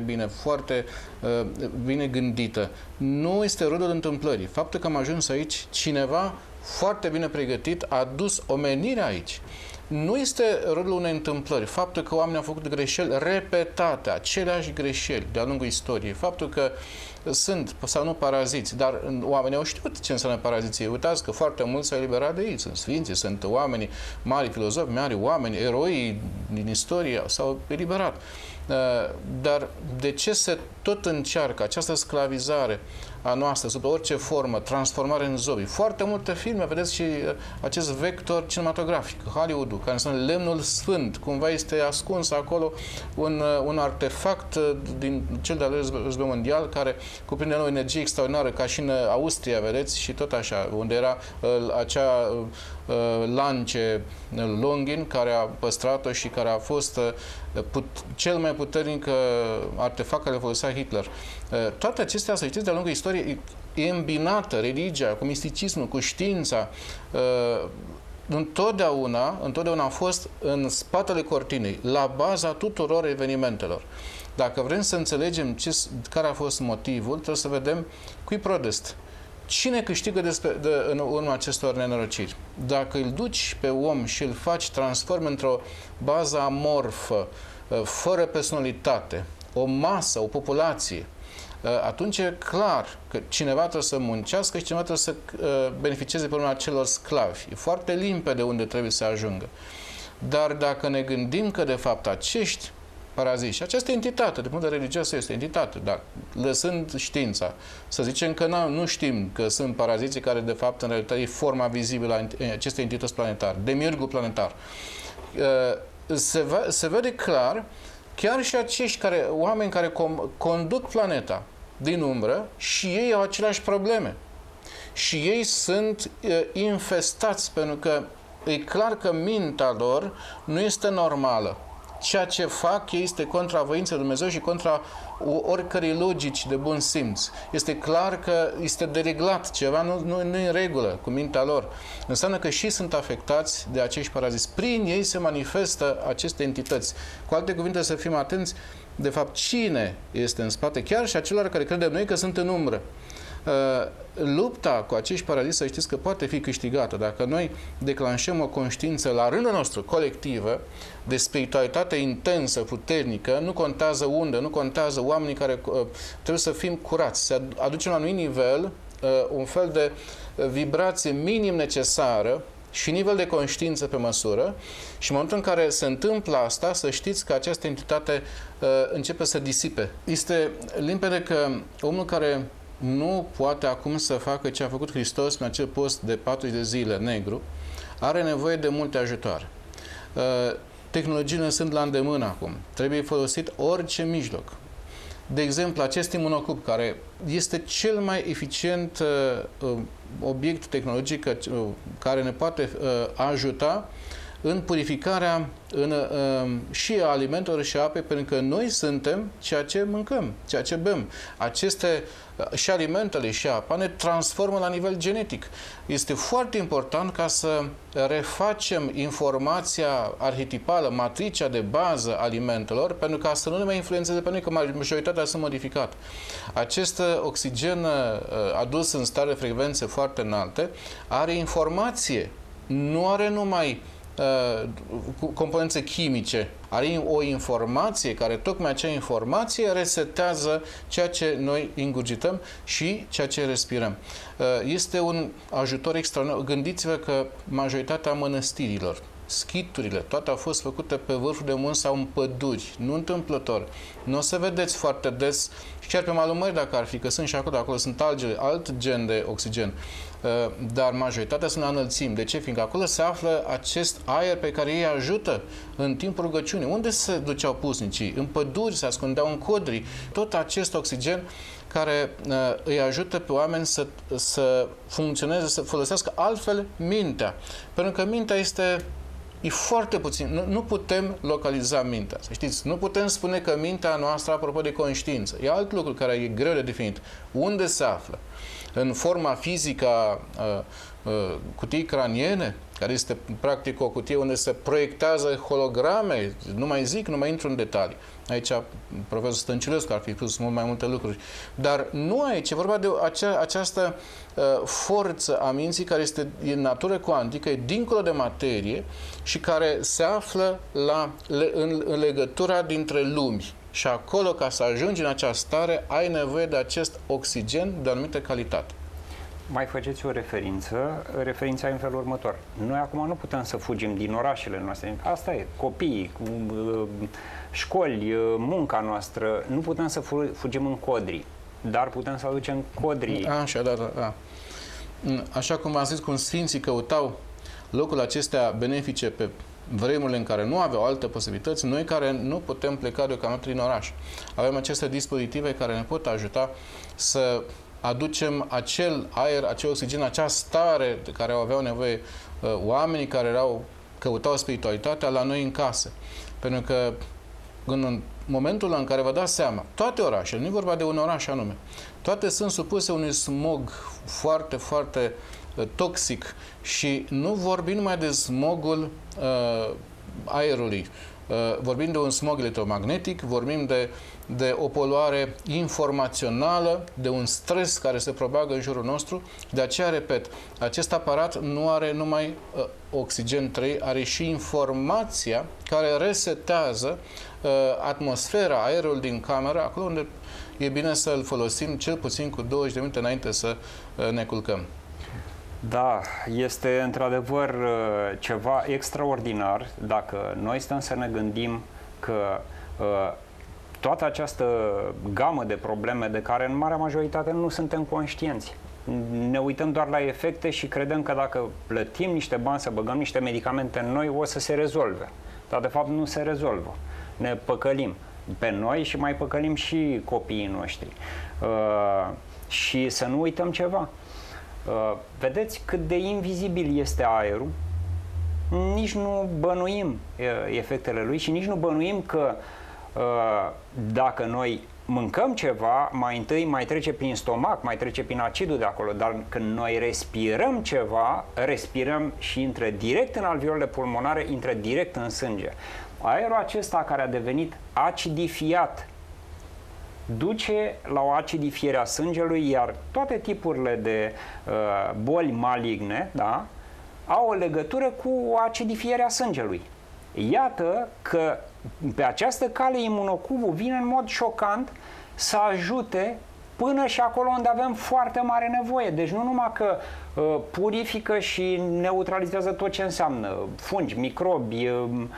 bine gândită. Nu este rodul întâmplării. Faptul că am ajuns aici, cineva foarte bine pregătit a dus omenirea aici. Nu este rodul unei întâmplări. Faptul că oamenii au făcut greșeli repetate, aceleași greșeli de-a lungul istoriei. Faptul că sunt sau nu paraziți, dar oamenii au știut ce înseamnă paraziție. Uitați că foarte mulți s-au eliberat de ei. Sunt sfinții, sunt oameni mari filozofi, mari oameni, eroi din istorie s-au eliberat. Dar de ce se tot încearcă această sclavizare a noastră sub orice formă, transformare în zombie? Foarte multe filme, vedeți și acest vector cinematografic, Hollywood-ul, care înseamnă lemnul sfânt, cumva este ascuns acolo un artefact din cel de-al doilea război mondial care cuprinde o energie extraordinară, ca și în Austria, vedeți, și tot așa, unde era acea lance Longin, care a păstrat-o și care a fost cel mai puternic artefact care folosea Hitler. Toate acestea, să știți, de-a lungul istoriei, e îmbinată religia cu misticismul, cu știința. Întotdeauna a fost în spatele cortinei, la baza tuturor evenimentelor. Dacă vrem să înțelegem care a fost motivul, trebuie să vedem cui prodest. Cine câștigă în urma acestor nenorociri? Dacă îl duci pe om și îl faci transform într-o bază amorfă, fără personalitate, o masă, o populație, atunci e clar că cineva trebuie să muncească și cineva trebuie să beneficieze pe urma celor sclavi. E foarte limpede unde trebuie să ajungă. Dar dacă ne gândim că, de fapt, acești paraziți. Și această entitate, de punct de vedere religios, este entitate, dar lăsând știința, să zicem că nu știm că sunt paraziții care, de fapt, în realitate, e forma vizibilă a acestei entități planetare, demiurgul planetar. Se vede clar, chiar și acești oameni care conduc planeta din umbră, și ei au aceleași probleme. Și ei sunt infestați, pentru că e clar că mintea lor nu este normală. Ceea ce fac ei este contra voinței lui Dumnezeu și contra oricărei logici de bun simț. Este clar că este dereglat, ceva nu e în regulă cu mintea lor. Înseamnă că și sunt afectați de acești paraziți. Prin ei se manifestă aceste entități. Cu alte cuvinte, să fim atenți, de fapt, cine este în spate, chiar și acelor care credem noi că sunt în umbră. Lupta cu acești paraziți, să știți că poate fi câștigată dacă noi declanșăm o conștiință la rândul nostru colectivă de spiritualitate intensă, puternică. Nu contează unde, nu contează oamenii care trebuie să fim curați, să aducem la un nivel un fel de vibrație minim necesară și nivel de conștiință pe măsură, și în momentul în care se întâmplă asta, să știți că această entitate începe să disipe. Este limpede că omul care nu poate acum să facă ce a făcut Hristos în acel post de 40 de zile negru, are nevoie de multe ajutoare. Tehnologiile sunt la îndemână acum. Trebuie folosit orice mijloc. De exemplu, acest imunocup, care este cel mai eficient obiect tehnologic care ne poate ajuta în purificarea și a alimentelor și a apei, pentru că noi suntem ceea ce mâncăm, ceea ce bem. Și alimentele și apa ne transformă la nivel genetic. Este foarte important ca să refacem informația arhetipală, matricea de bază alimentelor, pentru ca să nu ne mai influențeze pe noi, că majoritatea sunt modificate. Acest oxigen adus în stare de frecvențe foarte înalte are informație, nu are numai componențe chimice, are o informație care, tocmai acea informație, resetează ceea ce noi ingurgităm și ceea ce respirăm. Este un ajutor extraordinar. Gândiți-vă că majoritatea mănăstirilor, schiturile, toate au fost făcute pe vârful de munți sau în păduri, nu întâmplător. Nu o să vedeți foarte des, chiar pe malul mării dacă ar fi, că sunt și acolo sunt alt gen de oxigen. Dar majoritatea sunt la înălțimi. De ce? Fiindcă acolo se află acest aer pe care ei ajută în timpul rugăciunii. Unde se duceau pusnicii? În păduri, se ascundeau în codri. Tot acest oxigen care îi ajută pe oameni să funcționeze, să folosească altfel mintea. Pentru că mintea e foarte puțin. Nu putem localiza mintea. Să știți, nu putem spune că mintea noastră, apropo de conștiință, e alt lucru care e greu de definit. Unde se află? În forma fizică a cutiei craniene, care este practic o cutie unde se proiectează holograme, nu mai intru în detalii. Aici profesorul Stăncilescu ar fi spus mult mai multe lucruri. Dar nu aici, e vorba de această forță a minții care este în natură cuantică, e dincolo de materie și care se află în legătura dintre lumi. Și acolo, ca să ajungi în această stare, ai nevoie de acest oxigen de anumită calitate. Mai faceți o referința în felul următor. Noi acum nu putem să fugim din orașele noastre. Asta e, copiii, școli, munca noastră. Nu putem să fugim în codri, dar putem să aducem codrii. Așa, da. Așa cum am zis, cum sfinții căutau locul acestea benefice pe vremurile în care nu aveau alte posibilități, noi care nu putem pleca deocamdată din oraș. Avem aceste dispozitive care ne pot ajuta să aducem acel aer, acel oxigen, acea stare de care aveau nevoie oamenii care căutau spiritualitatea la noi în casă. Pentru că în momentul în care vă dați seama, toate orașele, nu e vorba de un oraș anume, toate sunt supuse unui smog foarte, foarte toxic și nu vorbim numai de smogul aerului. Vorbim de un smog electromagnetic, vorbim de o poluare informațională, de un stres care se propagă în jurul nostru. De aceea, repet, acest aparat nu are numai oxigen 3, are și informația care resetează atmosfera, aerul din cameră, acolo unde e bine să-l folosim cel puțin cu 20 de minute înainte să ne culcăm. Da, este într-adevăr ceva extraordinar dacă noi stăm să ne gândim că toată această gamă de probleme de care în marea majoritate nu suntem conștienți. Ne uităm doar la efecte și credem că dacă plătim niște bani să băgăm niște medicamente în noi, o să se rezolve. Dar de fapt nu se rezolvă. Ne păcălim pe noi și mai păcălim și copiii noștri. Și să nu uităm ceva. Vedeți cât de invizibil este aerul? Nici nu bănuim efectele lui și nici nu bănuim că dacă noi mâncăm ceva, mai întâi mai trece prin stomac, mai trece prin acidul de acolo, dar când noi respirăm ceva, respirăm și intră direct în alveolele pulmonare, intră direct în sânge. Aerul acesta care a devenit acidifiat duce la o acidifiere a sângelui, iar toate tipurile de boli maligne, da, au o legătură cu o acidifiere a sângelui. Iată că pe această cale imunocubul vine în mod șocant să ajute până și acolo unde avem foarte mare nevoie. Deci nu numai că purifică și neutralizează tot ce înseamnă fungi, microbi,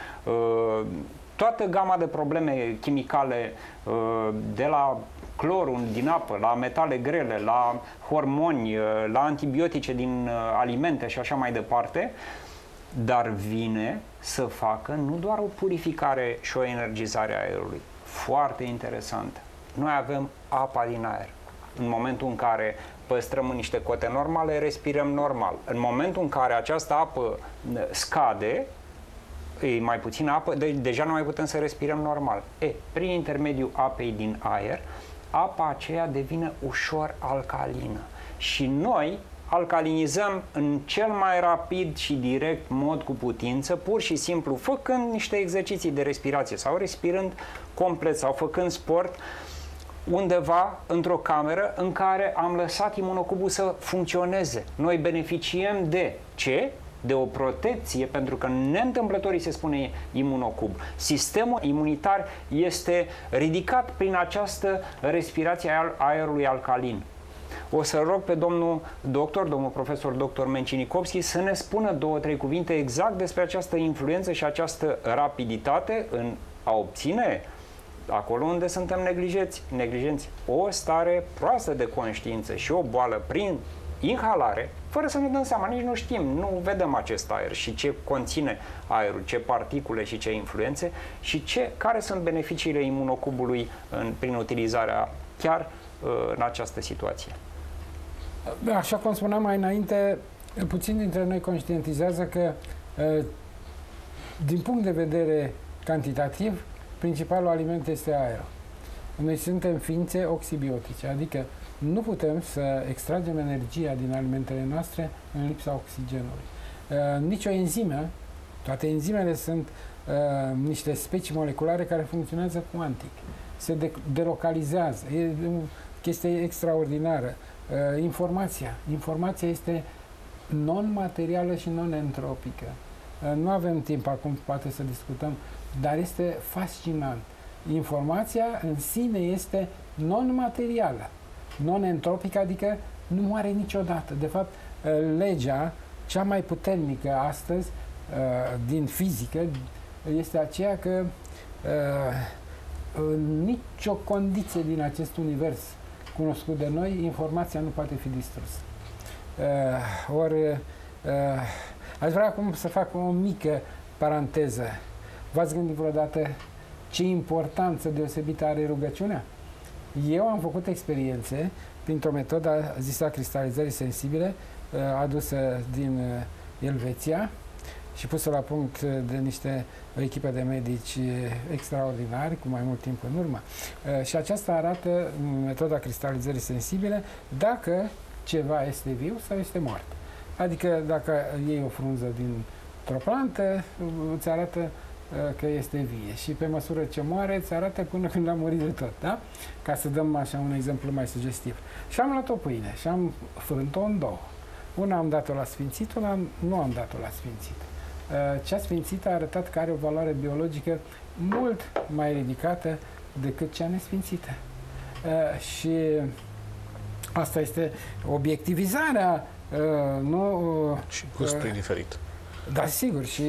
toată gama de probleme chimicale, de la clorul din apă, la metale grele, la hormoni, la antibiotice din alimente și așa mai departe, dar vine să facă nu doar o purificare și o energizare a aerului. Foarte interesant. Noi avem apa din aer. În momentul în care păstrăm în niște cote normale, respirăm normal. În momentul în care această apă scade, e mai puțină apă, deja nu mai putem să respirăm normal. Prin intermediul apei din aer, apa aceea devine ușor alcalină. Și noi alcalinizăm în cel mai rapid și direct mod cu putință, pur și simplu făcând niște exerciții de respirație sau respirând complet sau făcând sport undeva într-o cameră în care am lăsat imunocubul să funcționeze. Noi beneficiem de ce? De o protecție, pentru că neîntâmplătorii se spune imunocub. Sistemul imunitar este ridicat prin această respirație a aerului alcalin. O să rog pe domnul doctor, domnul profesor dr. Mencinikovski să ne spună 2-3 cuvinte exact despre această influență și această rapiditate în a obține, acolo unde suntem neglijenți, o stare proastă de conștiință și o boală prin inhalare, fără să ne dăm seama, nici nu știm, nu vedem acest aer și ce conține aerul, ce particule și ce influențe și care sunt beneficiile imunocubului prin utilizarea chiar în această situație. Așa cum spuneam mai înainte, puțin dintre noi conștientizează că din punct de vedere cantitativ, principalul aliment este aerul. Noi suntem ființe oxibiotice, adică nu putem să extragem energia din alimentele noastre în lipsa oxigenului. Nici o enzimă, toate enzimele sunt niște specii moleculare care funcționează cuantic. Se delocalizează. E o chestie extraordinară. Informația este non-materială și non-entropică. Nu avem timp acum poate să discutăm, dar este fascinant. Informația în sine este non-materială, non-entropică, adică nu moare niciodată. De fapt, legea cea mai puternică astăzi din fizică este aceea că în nicio condiție din acest univers cunoscut de noi, informația nu poate fi distrusă. Aș vrea acum să fac o mică paranteză. V-ați gândit vreodată ce importanță deosebită are rugăciunea? Eu am făcut experiențe printr-o metodă zisă a cristalizării sensibile, adusă din Elveția și pusă la punct de niște echipe de medici extraordinari, cu mai mult timp în urmă. Și aceasta arată metoda cristalizării sensibile dacă ceva este viu sau este mort. Adică dacă iei o frunză dintr-o plantă, îți arată că este vie și pe măsură ce moare, îți arată până când a murit de tot, da? Ca să dăm așa un exemplu mai sugestiv. Și am luat o pâine și am frânt-o în două. Una am dat-o la sfințit, una nu am dat-o la sfințit. Cea sfințită a arătat că are o valoare biologică mult mai ridicată decât cea nesfințită. Și asta este obiectivizarea, nu... Și gustul e diferit. Da, sigur, și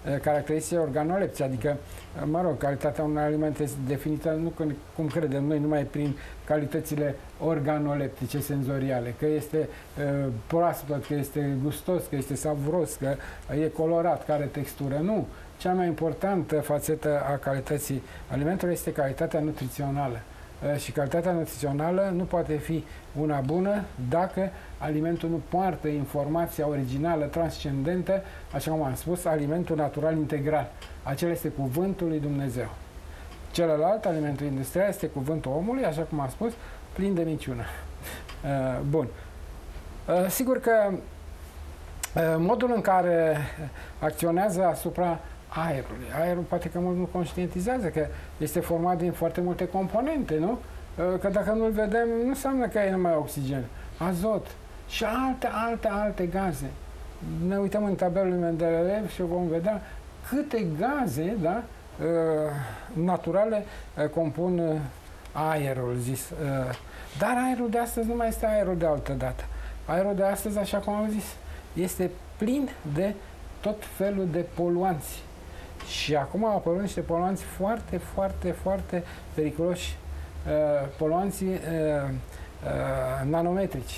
caracteristici organoleptice, adică, mă rog, calitatea unui aliment este definită, nu cum credem noi, numai prin calitățile organoleptice, senzoriale, că este proaspăt, că este gustos, că este savuros, că e colorat, că are textură. Nu. Cea mai importantă fațetă a calității alimentului este calitatea nutrițională. Și calitatea nutrițională nu poate fi una bună dacă alimentul nu poartă informația originală, transcendentă, așa cum am spus, alimentul natural integral. Acela este cuvântul lui Dumnezeu. Celălalt, alimentul industrial, este cuvântul omului, așa cum am spus, plin de minciună. Bun. Sigur că modul în care acționează asupra aerului. Aerul poate că mult nu conștientizează că este format din foarte multe componente, nu? Că dacă nu-l vedem, nu înseamnă că e numai oxigen, azot și alte gaze. Ne uităm în tabelul Mendeleev și vom vedea câte gaze, da, naturale compun aerul, zis. Dar aerul de astăzi nu mai este aerul de altă dată. Aerul de astăzi, așa cum am zis, este plin de tot felul de poluanți. Și acum au apărut niște poluanți foarte periculoși, poluanții nanometrici.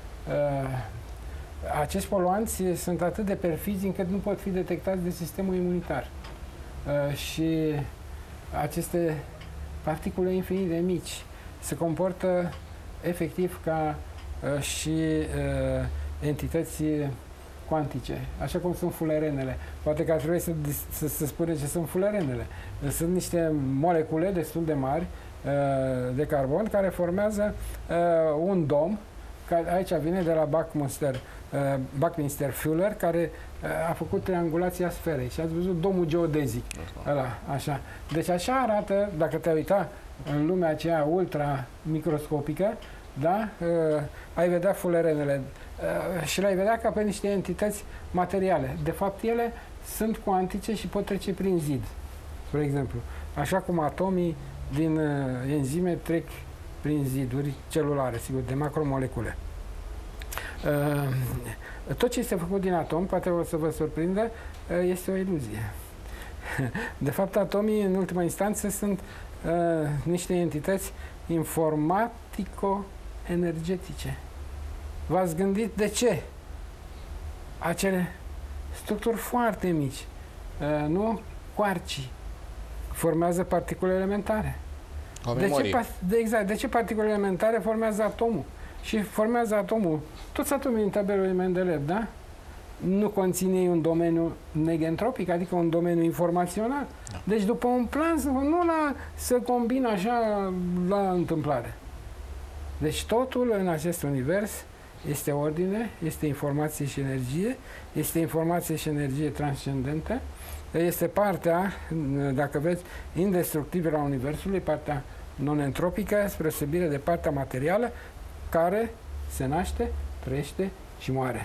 Acești poluanți sunt atât de perfizi încât nu pot fi detectați de sistemul imunitar. Și aceste particule infinit de mici se comportă efectiv ca și entități cuantice, așa cum sunt fulerenele. Poate că ar trebui să spunem ce sunt fulerenele. Sunt niște molecule destul de mari de carbon care formează un dom, care aici vine de la Buckminster Fuller, care a făcut triangulația sferei și ați văzut domul geodezic. Ăla, așa. Deci așa arată, dacă te uita în lumea aceea ultra microscopică, da? Ai vedea fulerenele și le-ai vedea ca pe niște entități materiale. De fapt, ele sunt cuantice și pot trece prin zid, spre exemplu. Așa cum atomii din enzime trec prin ziduri celulare, sigur, de macromolecule. Tot ce este făcut din atom, poate o să vă surprindă, este o iluzie. De fapt, atomii, în ultima instanță, sunt niște entități informatico-energetice. V-ați gândit de ce? Acele structuri foarte mici, nu quarcii, formează particule elementare. De ce particule elementare formează atomul? Și formează atomul, toți atomii din tabelul Mendeleev, da? Nu conține un domeniu negentropic, adică un domeniu informațional. Da. Deci după un plan, nu să combină așa la întâmplare. Deci totul în acest univers este ordine, este informație și energie, este informație și energie transcendentă, este partea, dacă veți, indestructibilă a Universului, partea non-entropică, spre deosebire de partea materială, care se naște, trăiește și moare.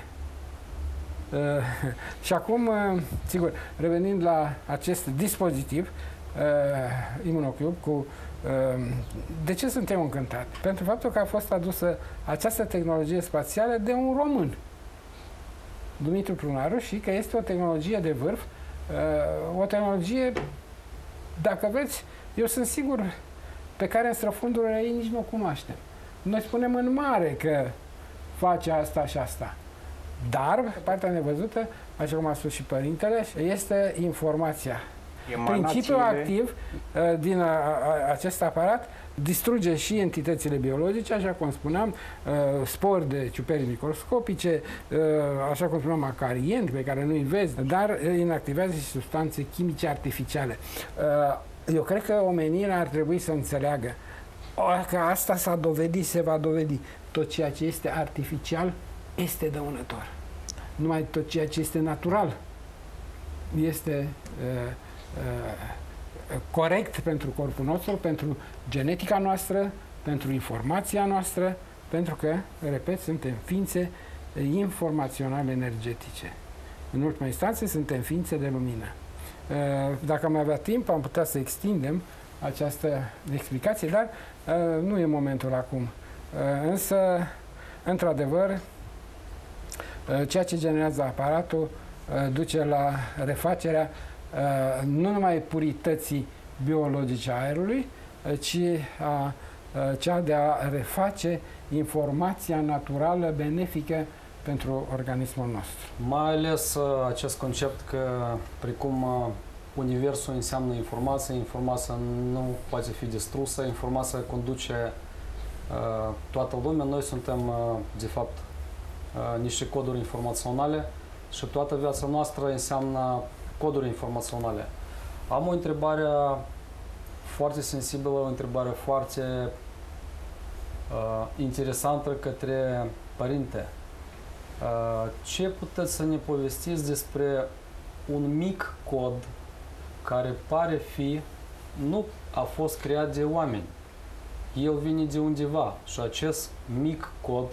Și acum, sigur, revenind la acest dispozitiv, Immunocube, de ce suntem încântați? Pentru faptul că a fost adusă această tehnologie spațială de un român, Dumitru Prunaru, și că este o tehnologie de vârf, o tehnologie, dacă vreți, eu sunt sigur, pe care în străfundurile ei nici nu o cunoaștem. Noi spunem în mare că face asta și asta. Dar partea nevăzută, așa cum a spus și părintele, este informația. Principiul activ din acest aparat distruge și entitățile biologice, așa cum spuneam, spori de ciuperci microscopice, așa cum spuneam, acarieni, pe care nu-i vezi, dar inactivează și substanțe chimice artificiale. Eu cred că omenirea ar trebui să înțeleagă că asta s-a dovedit, se va dovedi. Tot ceea ce este artificial este dăunător. Numai tot ceea ce este natural este corect pentru corpul nostru, pentru genetica noastră, pentru informația noastră, pentru că, repet, suntem ființe informaționale energetice. În ultima instanță, suntem ființe de lumină. Dacă am avea timp, am putea să extindem această explicație, dar nu e momentul acum. Însă, într-adevăr, ceea ce generează aparatul duce la refacerea nu numai purității biologice a aerului, ci cea de a reface informația naturală benefică pentru organismul nostru. Mai ales acest concept că, precum Universul înseamnă informație, informația nu poate fi distrusă, informația conduce toată lumea. Noi suntem, de fapt, niște coduri informaționale și toată viața noastră înseamnă coduri informaționale. Am o întrebare foarte sensibilă, o întrebare foarte interesantă către părinte. Ce puteți să ne povestiți despre un mic cod care pare fi, nu a fost creat de oameni. El vine de undeva și acest mic cod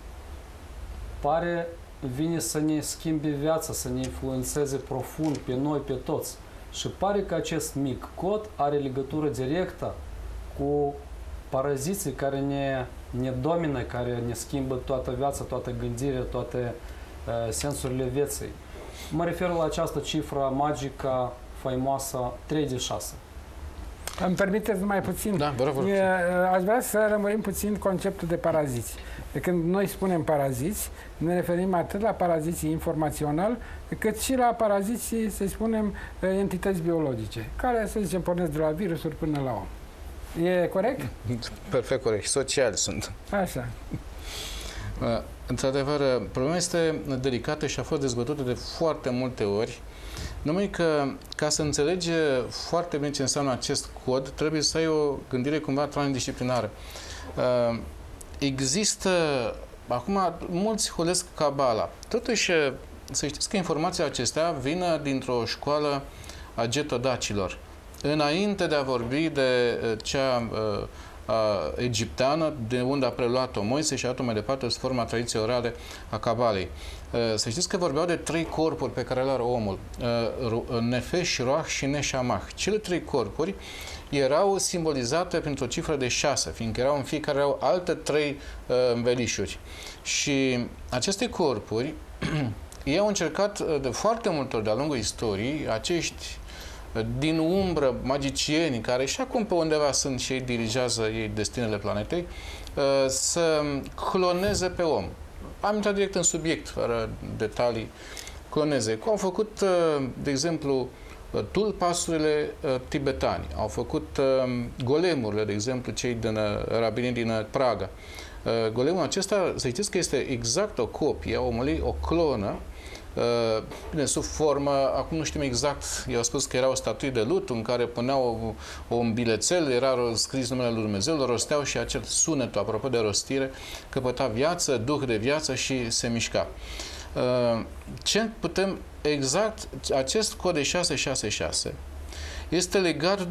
vine să ne schimbe viața, să ne influențeze profund pe noi, pe toți. Și pare că acest mic cod are legătură directă cu paraziții care ne domină, care ne schimbă toată viața, toată gândirea, toate sensurile vieții. Mă refer la această cifră magică, faimoasă, 3 de 6. Îmi permiteți numai puțin? Da, vă rog. Aș vrea să rămârim puțin conceptul de paraziți. De când noi spunem paraziți, ne referim atât la paraziții informaționali, cât și la paraziții, să spunem, entități biologice, care, să zicem, pornesc de la virusuri până la om. E corect? Perfect corect. Sociali sunt. Așa. Într-adevăr, problema este delicată și a fost dezbătută de foarte multe ori. Numai că, ca să înțelegi foarte bine ce înseamnă acest cod, trebuie să ai o gândire cumva transdisciplinară. Există, acum, mulți holesc Cabala. Totuși, să știți că informația acestea vine dintr-o școală a getodacilor. Înainte de a vorbi de cea egipteană, de unde a preluat-o Moise și a dat-o mai departe sub forma tradiției orale a Cabalei. Să știți că vorbeau de 3 corpuri pe care le are omul, Nefesh, Ruach și Neshamah. Cele 3 corpuri erau simbolizate printr-o cifră de 6, fiindcă erau în fiecare erau alte 3 învelișuri. Și aceste corpuri, ei au încercat de foarte multe ori de-a lungul istoriei, acești din umbră, magicieni, care și acum pe undeva sunt și ei dirigează ei destinele planetei, să cloneze pe om. Am intrat direct în subiect, fără detalii, cloneze. Au făcut, de exemplu, tulpasurile tibetani, au făcut golemurile, de exemplu, cei din rabinii din Praga. Golemul acesta, să știți că este exact o copie a omului, o clonă, bine, sub formă, acum nu știm exact, i-au spus că era o statuie de lut în care puneau un bilețel, era scris numele lui Dumnezeu, îl rosteau și acel sunet, apropo de rostire, căpăta viață, duh de viață și se mișca. Ce putem exact, acest cod de 666 este legat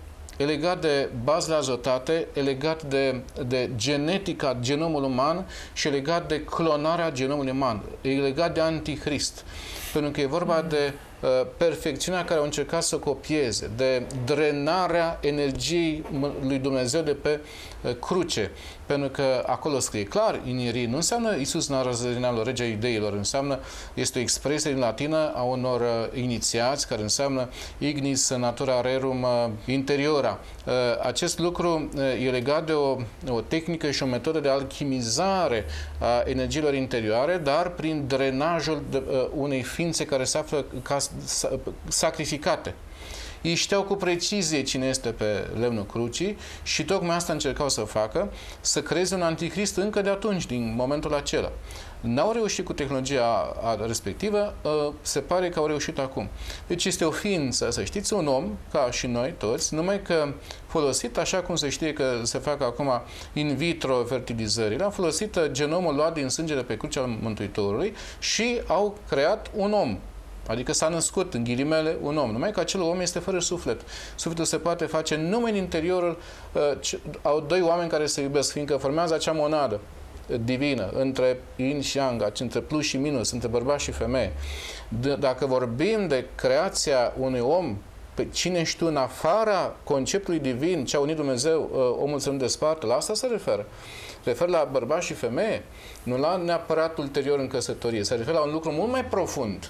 de bazele azotate, e legat de genetica genomului uman și e legat de clonarea genomului uman. E legat de Antichrist. Pentru că e vorba de perfecțiunea care au încercat să copieze, de drenarea energiei lui Dumnezeu de pe cruce. Pentru că acolo scrie clar, inierii nu înseamnă Iisus Nazareneanul, regea iudeilor, înseamnă, este o expresie din latină a unor inițiați, care înseamnă ignis natura rerum interiora. Acest lucru e legat de o tehnică și o metodă de alchimizare a energiilor interioare, dar prin drenajul unei ființe care se află sacrificate. Ei știau cu precizie cine este pe lemnul crucii și tocmai asta încercau să facă, să creeze un anticrist încă de atunci, din momentul acela. N-au reușit cu tehnologia respectivă, se pare că au reușit acum. Deci este o ființă, să știți, un om, ca și noi toți, numai că folosit, așa cum se știe că se fac acum in vitro fertilizările, au folosit genomul luat din sângele pe cruce al Mântuitorului și au creat un om. Adică s-a născut, în ghilimele, un om. Numai că acel om este fără suflet. Sufletul se poate face numai în interiorul au 2 oameni care se iubesc, fiindcă formează acea monadă divină între yin și yang, între plus și minus, între bărbat și femeie. Dacă vorbim de creația unui om, pe cine ești tu în afara conceptului divin, ce a unit Dumnezeu, omul să nu despartă, la asta se referă. Se referă la bărbat și femeie, nu la neapărat ulterior în căsătorie. Se referă la un lucru mult mai profund.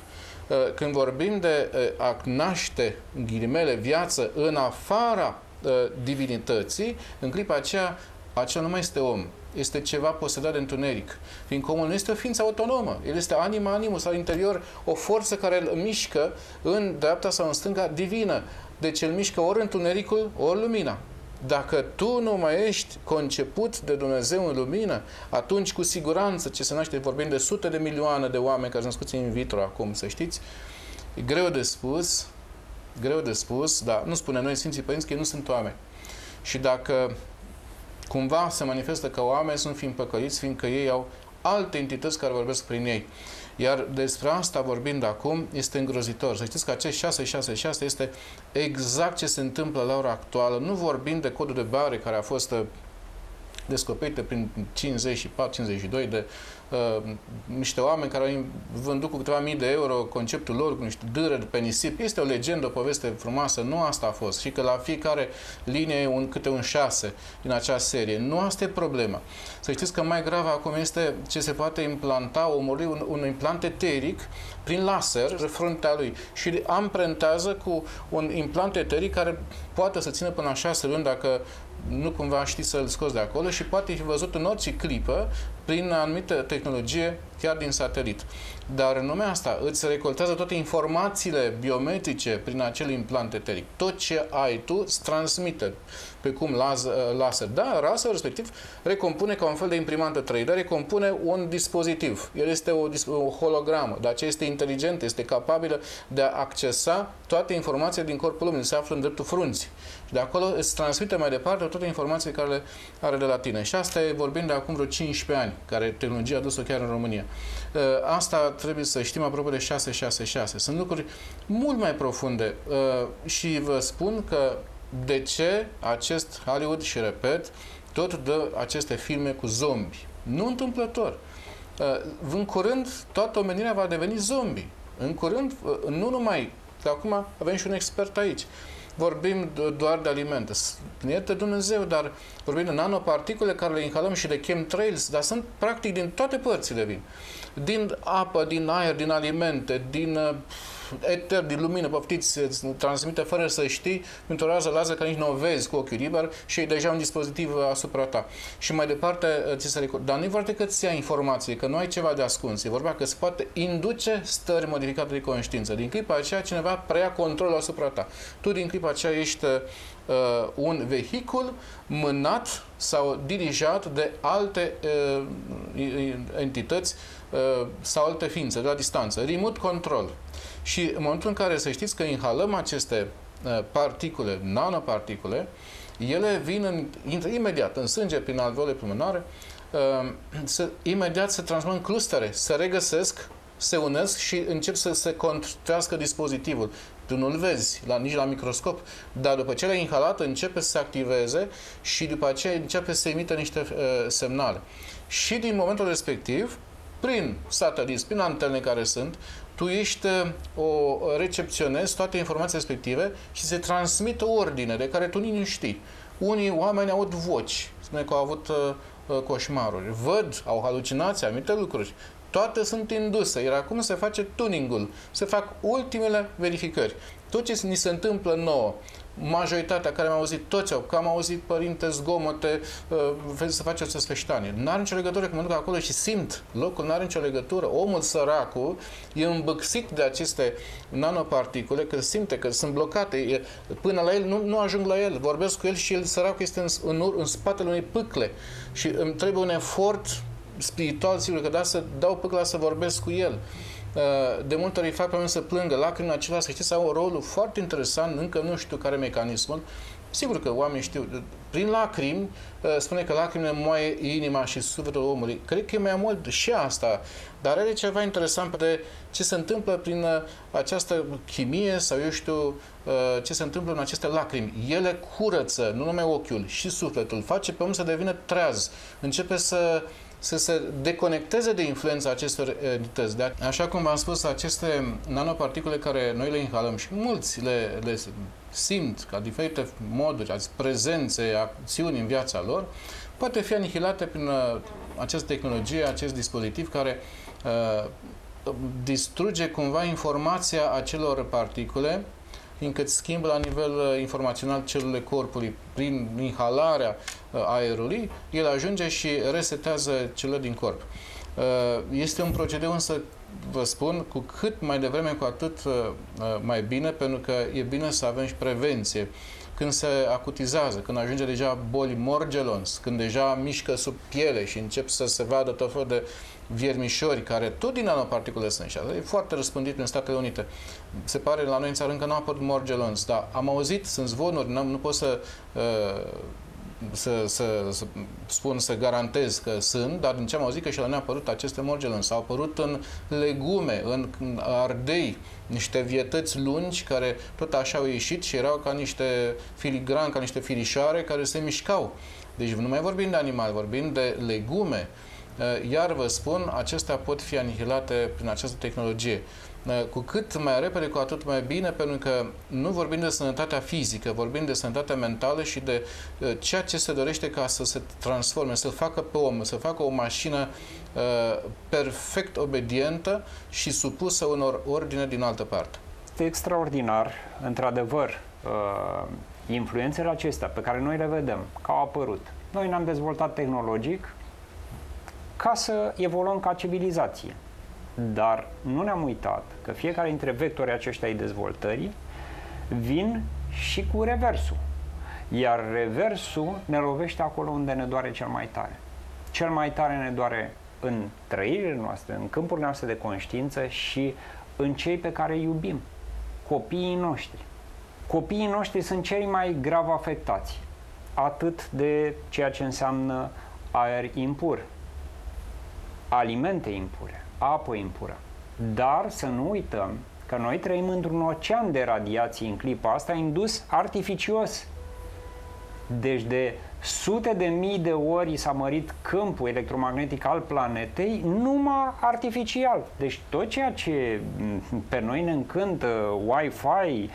Când vorbim de a naște, în ghilimele, viață în afara divinității, în clipa aceea, acela nu mai este om. Este ceva posedat de întuneric. Fiindcă omul nu este o ființă autonomă. El este anima animus, al interior, o forță care îl mișcă în dreapta sau în stânga divină. Deci îl mișcă ori întunericul, ori lumina. Dacă tu nu mai ești conceput de Dumnezeu în lumină, atunci cu siguranță ce se naște, vorbim de sute de milioane de oameni care sunt născuți in vitro acum, să știți, e greu de spus, dar nu spunem noi Sfinții Părinți că ei nu sunt oameni. Și dacă cumva se manifestă ca oameni, sunt fiind păcăliți, fiindcă ei au alte entități care vorbesc prin ei. Iar despre asta vorbind acum, este îngrozitor. Să știți că acest 666 este exact ce se întâmplă la ora actuală. Nu vorbim de codul de bare care a fost descoperite prin 54-52 de niște oameni care au vândut cu câteva mii de euro conceptul lor cu niște dâre pe nisip. Este o legendă, o poveste frumoasă. Nu asta a fost. Și că la fiecare linie e câte un 6 din acea serie. Nu asta e problema. Să știți că mai grav acum este ce se poate implanta, omorâ un implant eteric prin laser pe fruntea lui și amprentează cu un implant eteric care poate să țină până la 6 luni dacă nu cumva știi să-l scoți de acolo și poate fi văzut în orice clipă prin anumită tehnologie, chiar din satelit. Dar în lumea asta îți recoltează toate informațiile biometrice prin acel implant eteric. Tot ce ai tu îți transmite, pe cum laser. Da, laserul respectiv recompune ca un fel de imprimantă 3D, recompune un dispozitiv. El este o hologramă, dar ce este inteligentă, este capabilă de a accesa toate informațiile din corpul lumii, se află în dreptul frunții. Și de acolo îți transmite mai departe toate informațiile care le are de la tine. Și asta e vorbind de acum vreo 15 ani, care tehnologia a dus-o chiar în România. Asta trebuie să știm apropo de 666. Sunt lucruri mult mai profunde și vă spun că de ce acest Hollywood, și repet, tot dă aceste filme cu zombi. Nu întâmplător. În curând, toată omenirea va deveni zombi. În curând, nu numai, că acum avem și un expert aici, vorbim doar de alimente. Ne ierte Dumnezeu, dar vorbim de nanoparticule care le inhalăm și de chemtrails, dar sunt practic din toate părțile vin. Din apă, din aer, din alimente, din eter, din lumină, poftiți, îți transmite fără să știi, într-o rază laser care nici nu o vezi cu ochiul liber și e deja un dispozitiv asupra ta. Și mai departe ți se record. Dar nu e vorba că îți ia informații, că nu ai ceva de ascuns. E vorba că se poate induce stări modificate de conștiință. Din clipa aceea cineva preia controlul asupra ta. Tu din clipa aceea ești un vehicul mânat sau dirijat de alte entități sau alte ființe de la distanță. Remote control. Și în momentul în care să știți că inhalăm aceste particule, nanoparticule, ele intră imediat în sânge, prin alveole pulmonare, imediat se transformă în clustere, se regăsesc, se unesc și încep să se construiască dispozitivul. Tu nu-l vezi nici la microscop, dar după ce l-ai inhalat începe să se activeze și după aceea începe să emită niște semnale. Și din momentul respectiv, prin sateliți, prin antene care sunt, tu recepționezi toate informațiile respective și se transmite o ordine de care tu nici nu știi. Unii oameni aud voci, spune că au avut coșmaruri, văd, au halucinații, anumite lucruri. Toate sunt induse, iar acum se face tuningul, se fac ultimele verificări. Tot ce ni se întâmplă nouă, majoritatea care am auzit, toți că am auzit părinte, zgomote, să face o sfeștanie. N-are nicio legătură, că mă duc acolo și simt, locul n-are nicio legătură. Omul săracul e îmbâxit de aceste nanoparticule, că simte că sunt blocate, până la el nu ajung la el, vorbesc cu el și el, săracul, este în spatele unei pâcle și îmi trebuie un efort spiritual, sigur că da, să dau pâcla să vorbesc cu el. De multe ori îi fac pe oameni să plângă, lacrimile acelea, să știți, au un rol foarte interesant, încă nu știu care e mecanismul. Sigur că oamenii știu, prin lacrimi, spune că lacrimile moaie inima și sufletul omului. Cred că e mai mult și asta, dar are ceva interesant de ce se întâmplă prin această chimie sau eu știu ce se întâmplă în aceste lacrimi. Ele curăță nu numai ochiul și sufletul, face pe om să devină treaz, începe să se deconecteze de influența acestor entități. Așa cum v-am spus, aceste nanoparticule care noi le inhalăm și mulți le simt ca diferite moduri, prezențe, acțiuni în viața lor, poate fi anihilate prin această tehnologie, acest dispozitiv care distruge cumva informația acelor particule, încât schimbă la nivel informațional celulele corpului prin inhalarea aerului, el ajunge și resetează celulele din corp. Este un procedeu, însă, vă spun, cu cât mai devreme, cu atât mai bine, pentru că e bine să avem și prevenție. Când se acutizează, când ajunge deja boli morgelons, când deja mișcă sub piele și încep să se vadă tot felul de viermișori, care tot din nanoparticule sunt și e foarte răspândit în Statele Unite. Se pare, la noi în țară încă nu a apărut morgelons, dar am auzit, sunt zvonuri, nu pot să spun, să garantez că sunt, dar din ce am auzit că și la noi au apărut aceste morgelons. Au apărut în legume, în ardei, niște vietăți lungi care tot așa au ieșit și erau ca niște filigrani, ca niște firișoare care se mișcau. Deci nu mai vorbim de animale, vorbim de legume. Iar vă spun, acestea pot fi anihilate prin această tehnologie. Cu cât mai repede, cu atât mai bine, pentru că nu vorbim de sănătatea fizică, vorbim de sănătatea mentală și de ceea ce se dorește ca să se transforme, să facă pe om, să facă o mașină perfect obedientă și supusă unor ordine din altă parte. Este extraordinar, într-adevăr, influențele acestea pe care noi le vedem, că au apărut. Noi ne-am dezvoltat tehnologic ca să evoluăm ca civilizație. Dar nu ne-am uitat că fiecare dintre vectorii aceștia ai dezvoltării vin și cu reversul. Iar reversul ne lovește acolo unde ne doare cel mai tare. Cel mai tare ne doare în trăirile noastre, în câmpurile noastre de conștiință și în cei pe care îi iubim. Copiii noștri. Copiii noștri sunt cei mai grav afectați. Atât de ceea ce înseamnă aer impur, alimente impure, apă impură. Dar să nu uităm că noi trăim într-un ocean de radiații în clipa asta, indus artificios. Deci de sute de mii de ori s-a mărit câmpul electromagnetic al planetei numai artificial. Deci tot ceea ce pe noi ne încântă, Wi-Fi,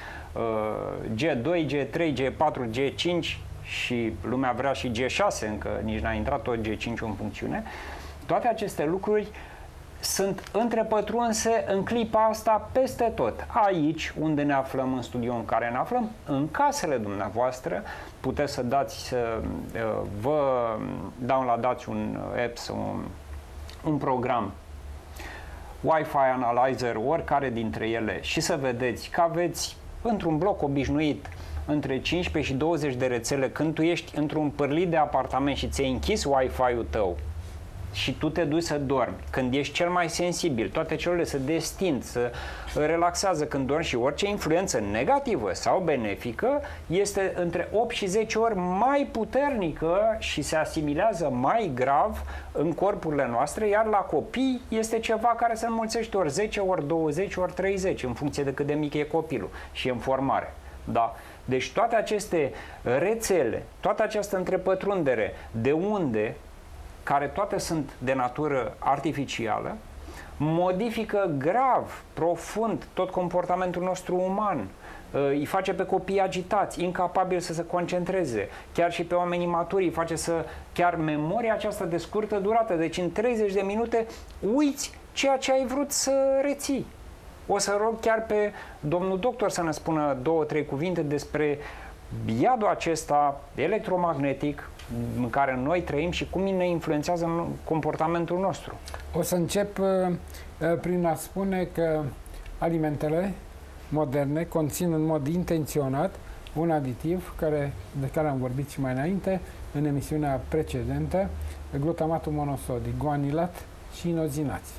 G2, G3, G4, G5 și lumea vrea și G6, încă nici n-a intrat tot G5 în funcțiune, toate aceste lucruri sunt întrepătrunse în clipa asta peste tot. Aici, unde ne aflăm, în studio în care ne aflăm, în casele dumneavoastră, puteți să dați, să vă downloadați un app, un program Wi-Fi Analyzer, oricare dintre ele, și să vedeți că aveți într-un bloc obișnuit între 15 și 20 de rețele. Când tu ești într-un pârlit de apartament și ți-ai închis Wi-Fi-ul tău și tu te duci să dormi, când ești cel mai sensibil, toate celulele se destind, se relaxează când dormi și orice influență negativă sau benefică este între 8 și 10 ori mai puternică și se asimilează mai grav în corpurile noastre, iar la copii este ceva care se înmulțește ori 10, ori 20, ori 30, în funcție de cât de mic e copilul și în formare. Da? Deci toate aceste rețele, toată această întrepătrundere de unde, care toate sunt de natură artificială, modifică grav, profund tot comportamentul nostru uman. Îi face pe copii agitați, incapabili să se concentreze, chiar și pe oamenii maturi, îi face să, chiar memoria aceasta de scurtă durată, deci în 30 de minute uiți ceea ce ai vrut să reții. O să rog chiar pe domnul doctor să ne spună 2-3 cuvinte despre iadul acesta electromagnetic în care noi trăim și cum ne influențează comportamentul nostru. O să încep prin a spune că alimentele moderne conțin în mod intenționat un aditiv de care am vorbit și mai înainte în emisiunea precedentă, glutamatul monosodic, guanilat și inozinați.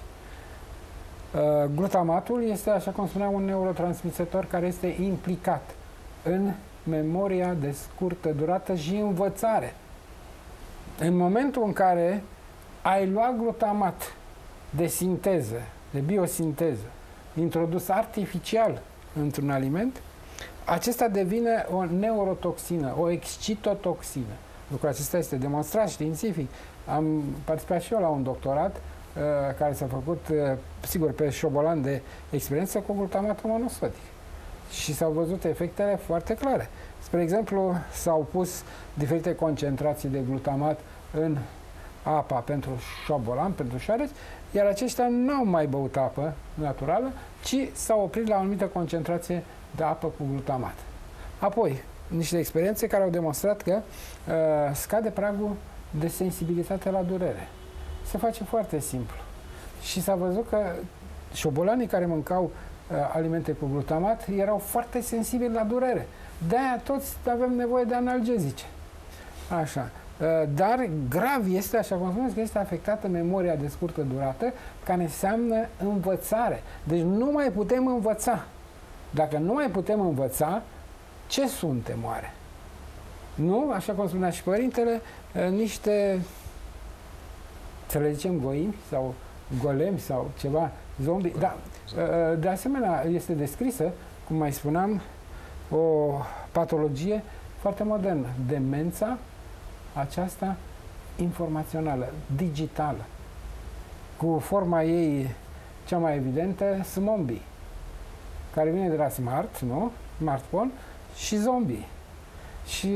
Glutamatul este, așa cum spuneam, un neurotransmisător care este implicat în memoria de scurtă durată și învățare. În momentul în care ai luat glutamat de sinteză, de biosinteză, introdus artificial într-un aliment, acesta devine o neurotoxină, o excitotoxină. Lucrul acesta este demonstrat științific. Am participat și eu la un doctorat care s-a făcut, sigur, pe șobolan de experiență cu glutamatul monosodic. Și s-au văzut efectele foarte clare. Spre exemplu, s-au pus diferite concentrații de glutamat în apa pentru șobolan, pentru șoareci, iar aceștia n-au mai băut apă naturală, ci s-au oprit la o anumită concentrație de apă cu glutamat. Apoi, niște experiențe care au demonstrat că scade pragul de sensibilitate la durere. Se face foarte simplu. Și s-a văzut că șobolanii care mâncau alimente cu glutamat erau foarte sensibili la durere. De-aia toți avem nevoie de analgezice. Așa. Dar grav este, așa cum spuneți, că este afectată memoria de scurtă durată, care înseamnă învățare. Deci nu mai putem învăța. Dacă nu mai putem învăța, ce suntem oare? Nu, așa cum spunea și părintele, niște, să le zicem, goimi sau golemi sau ceva, zombi. Da, de asemenea, este descrisă, cum mai spuneam, o patologie foarte modernă, demența aceasta informațională, digitală, cu forma ei cea mai evidentă, zombie, care vine de la smart, nu? Smartphone, și zombie. Și,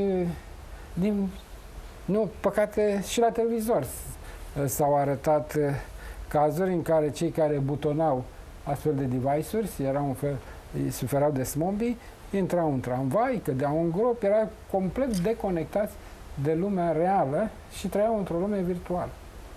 păcate, și la televizor s-au arătat cazuri în care cei care butonau astfel de device-uri suferau de zombie, intrau în tramvai, cădeau în gropi, erau complet deconectați de lumea reală și trăiau într-o lume virtuală.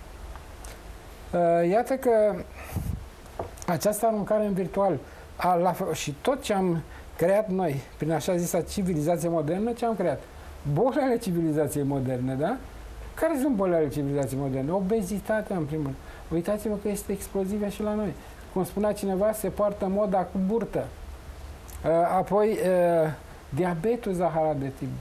Iată că această aruncare în virtual și tot ce am creat noi, prin așa zisa civilizație modernă, ce am creat? Bolile civilizației moderne, da? Care sunt bolile civilizației moderne? Obezitatea, în primul rând. Uitați-vă că este explozivă și la noi. Cum spunea cineva, se poartă moda cu burtă. Apoi, diabetul zaharat de tip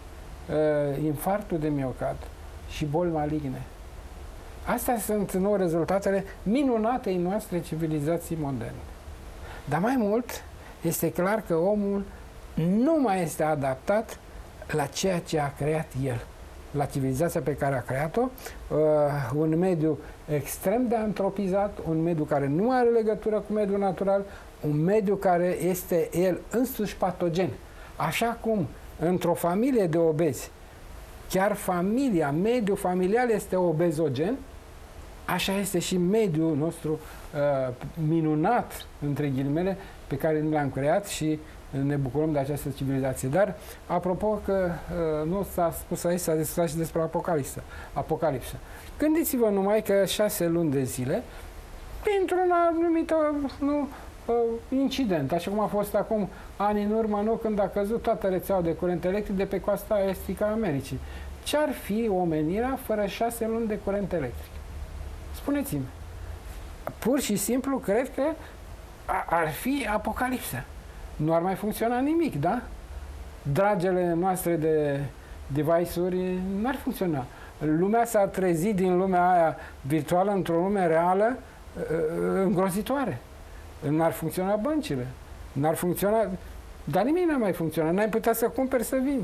2, infarctul de miocard și boli maligne. Astea sunt nou rezultatele minunatei noastre civilizații moderne. Dar mai mult, este clar că omul nu mai este adaptat la ceea ce a creat el, la civilizația pe care a creat-o, un mediu extrem de antropizat, un mediu care nu are legătură cu mediul natural, un mediu care este el însuși patogen. Așa cum într-o familie de obezi, chiar familia, mediul familial este obezogen, așa este și mediul nostru minunat, între ghilimele, pe care nu l-am creat și ne bucurăm de această civilizație. Dar, apropo că nu s-a spus aici, s-a discutat și despre apocalipsă. Gândiți-vă numai că 6 luni de zile, printr-un anumit incident, așa cum a fost acum ani în urmă, nu, când a căzut toată rețeaua de curent electric de pe coasta estică a Americii. Ce-ar fi omenirea fără 6 luni de curent electric? Spuneți-mi. Pur și simplu, cred că ar fi apocalipsă. Nu ar mai funcționa nimic, da? Dragele noastre de device-uri n-ar funcționa. Lumea s-a trezit din lumea aia virtuală într-o lume reală îngrozitoare. N-ar funcționa băncile. N-ar funcționa... Dar nimic n-ar mai funcționa. N-ai putea să cumperi, să vinzi.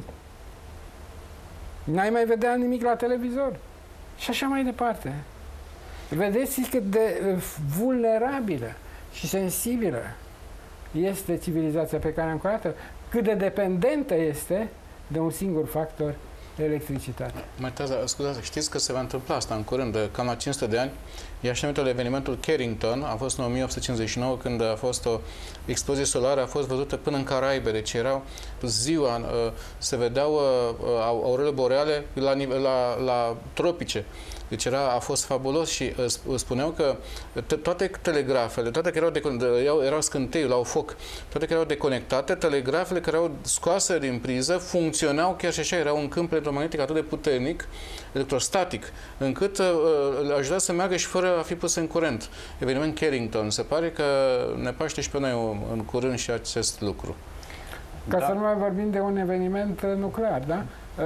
N-ai mai vedea nimic la televizor. Și așa mai departe. Vedeți cât de vulnerabilă și sensibilă este civilizația pe care am creat-o, cât de dependentă este de un singur factor, electricitate. Scuzați, știți că se va întâmpla asta în curând, de cam la 500 de ani. E așa numitul evenimentul Carrington, a fost în 1859, când a fost o explozie solară, a fost văzută până în Caraibe, deci erau ziua, se vedeau aurele boreale la tropice. Deci a fost fabulos și spuneau că toate telegrafele, toate care erau scânteiul, la foc, toate care erau deconectate, telegrafele care erau scoase din priză funcționau chiar și așa, erau un câmp electromagnetic atât de puternic, electrostatic, încât le ajuta să meargă și fără a fi pus în curent. Eveniment Carrington. Se pare că ne paște și pe noi în curând și acest lucru. Ca să nu mai vorbim de un eveniment nuclear, da?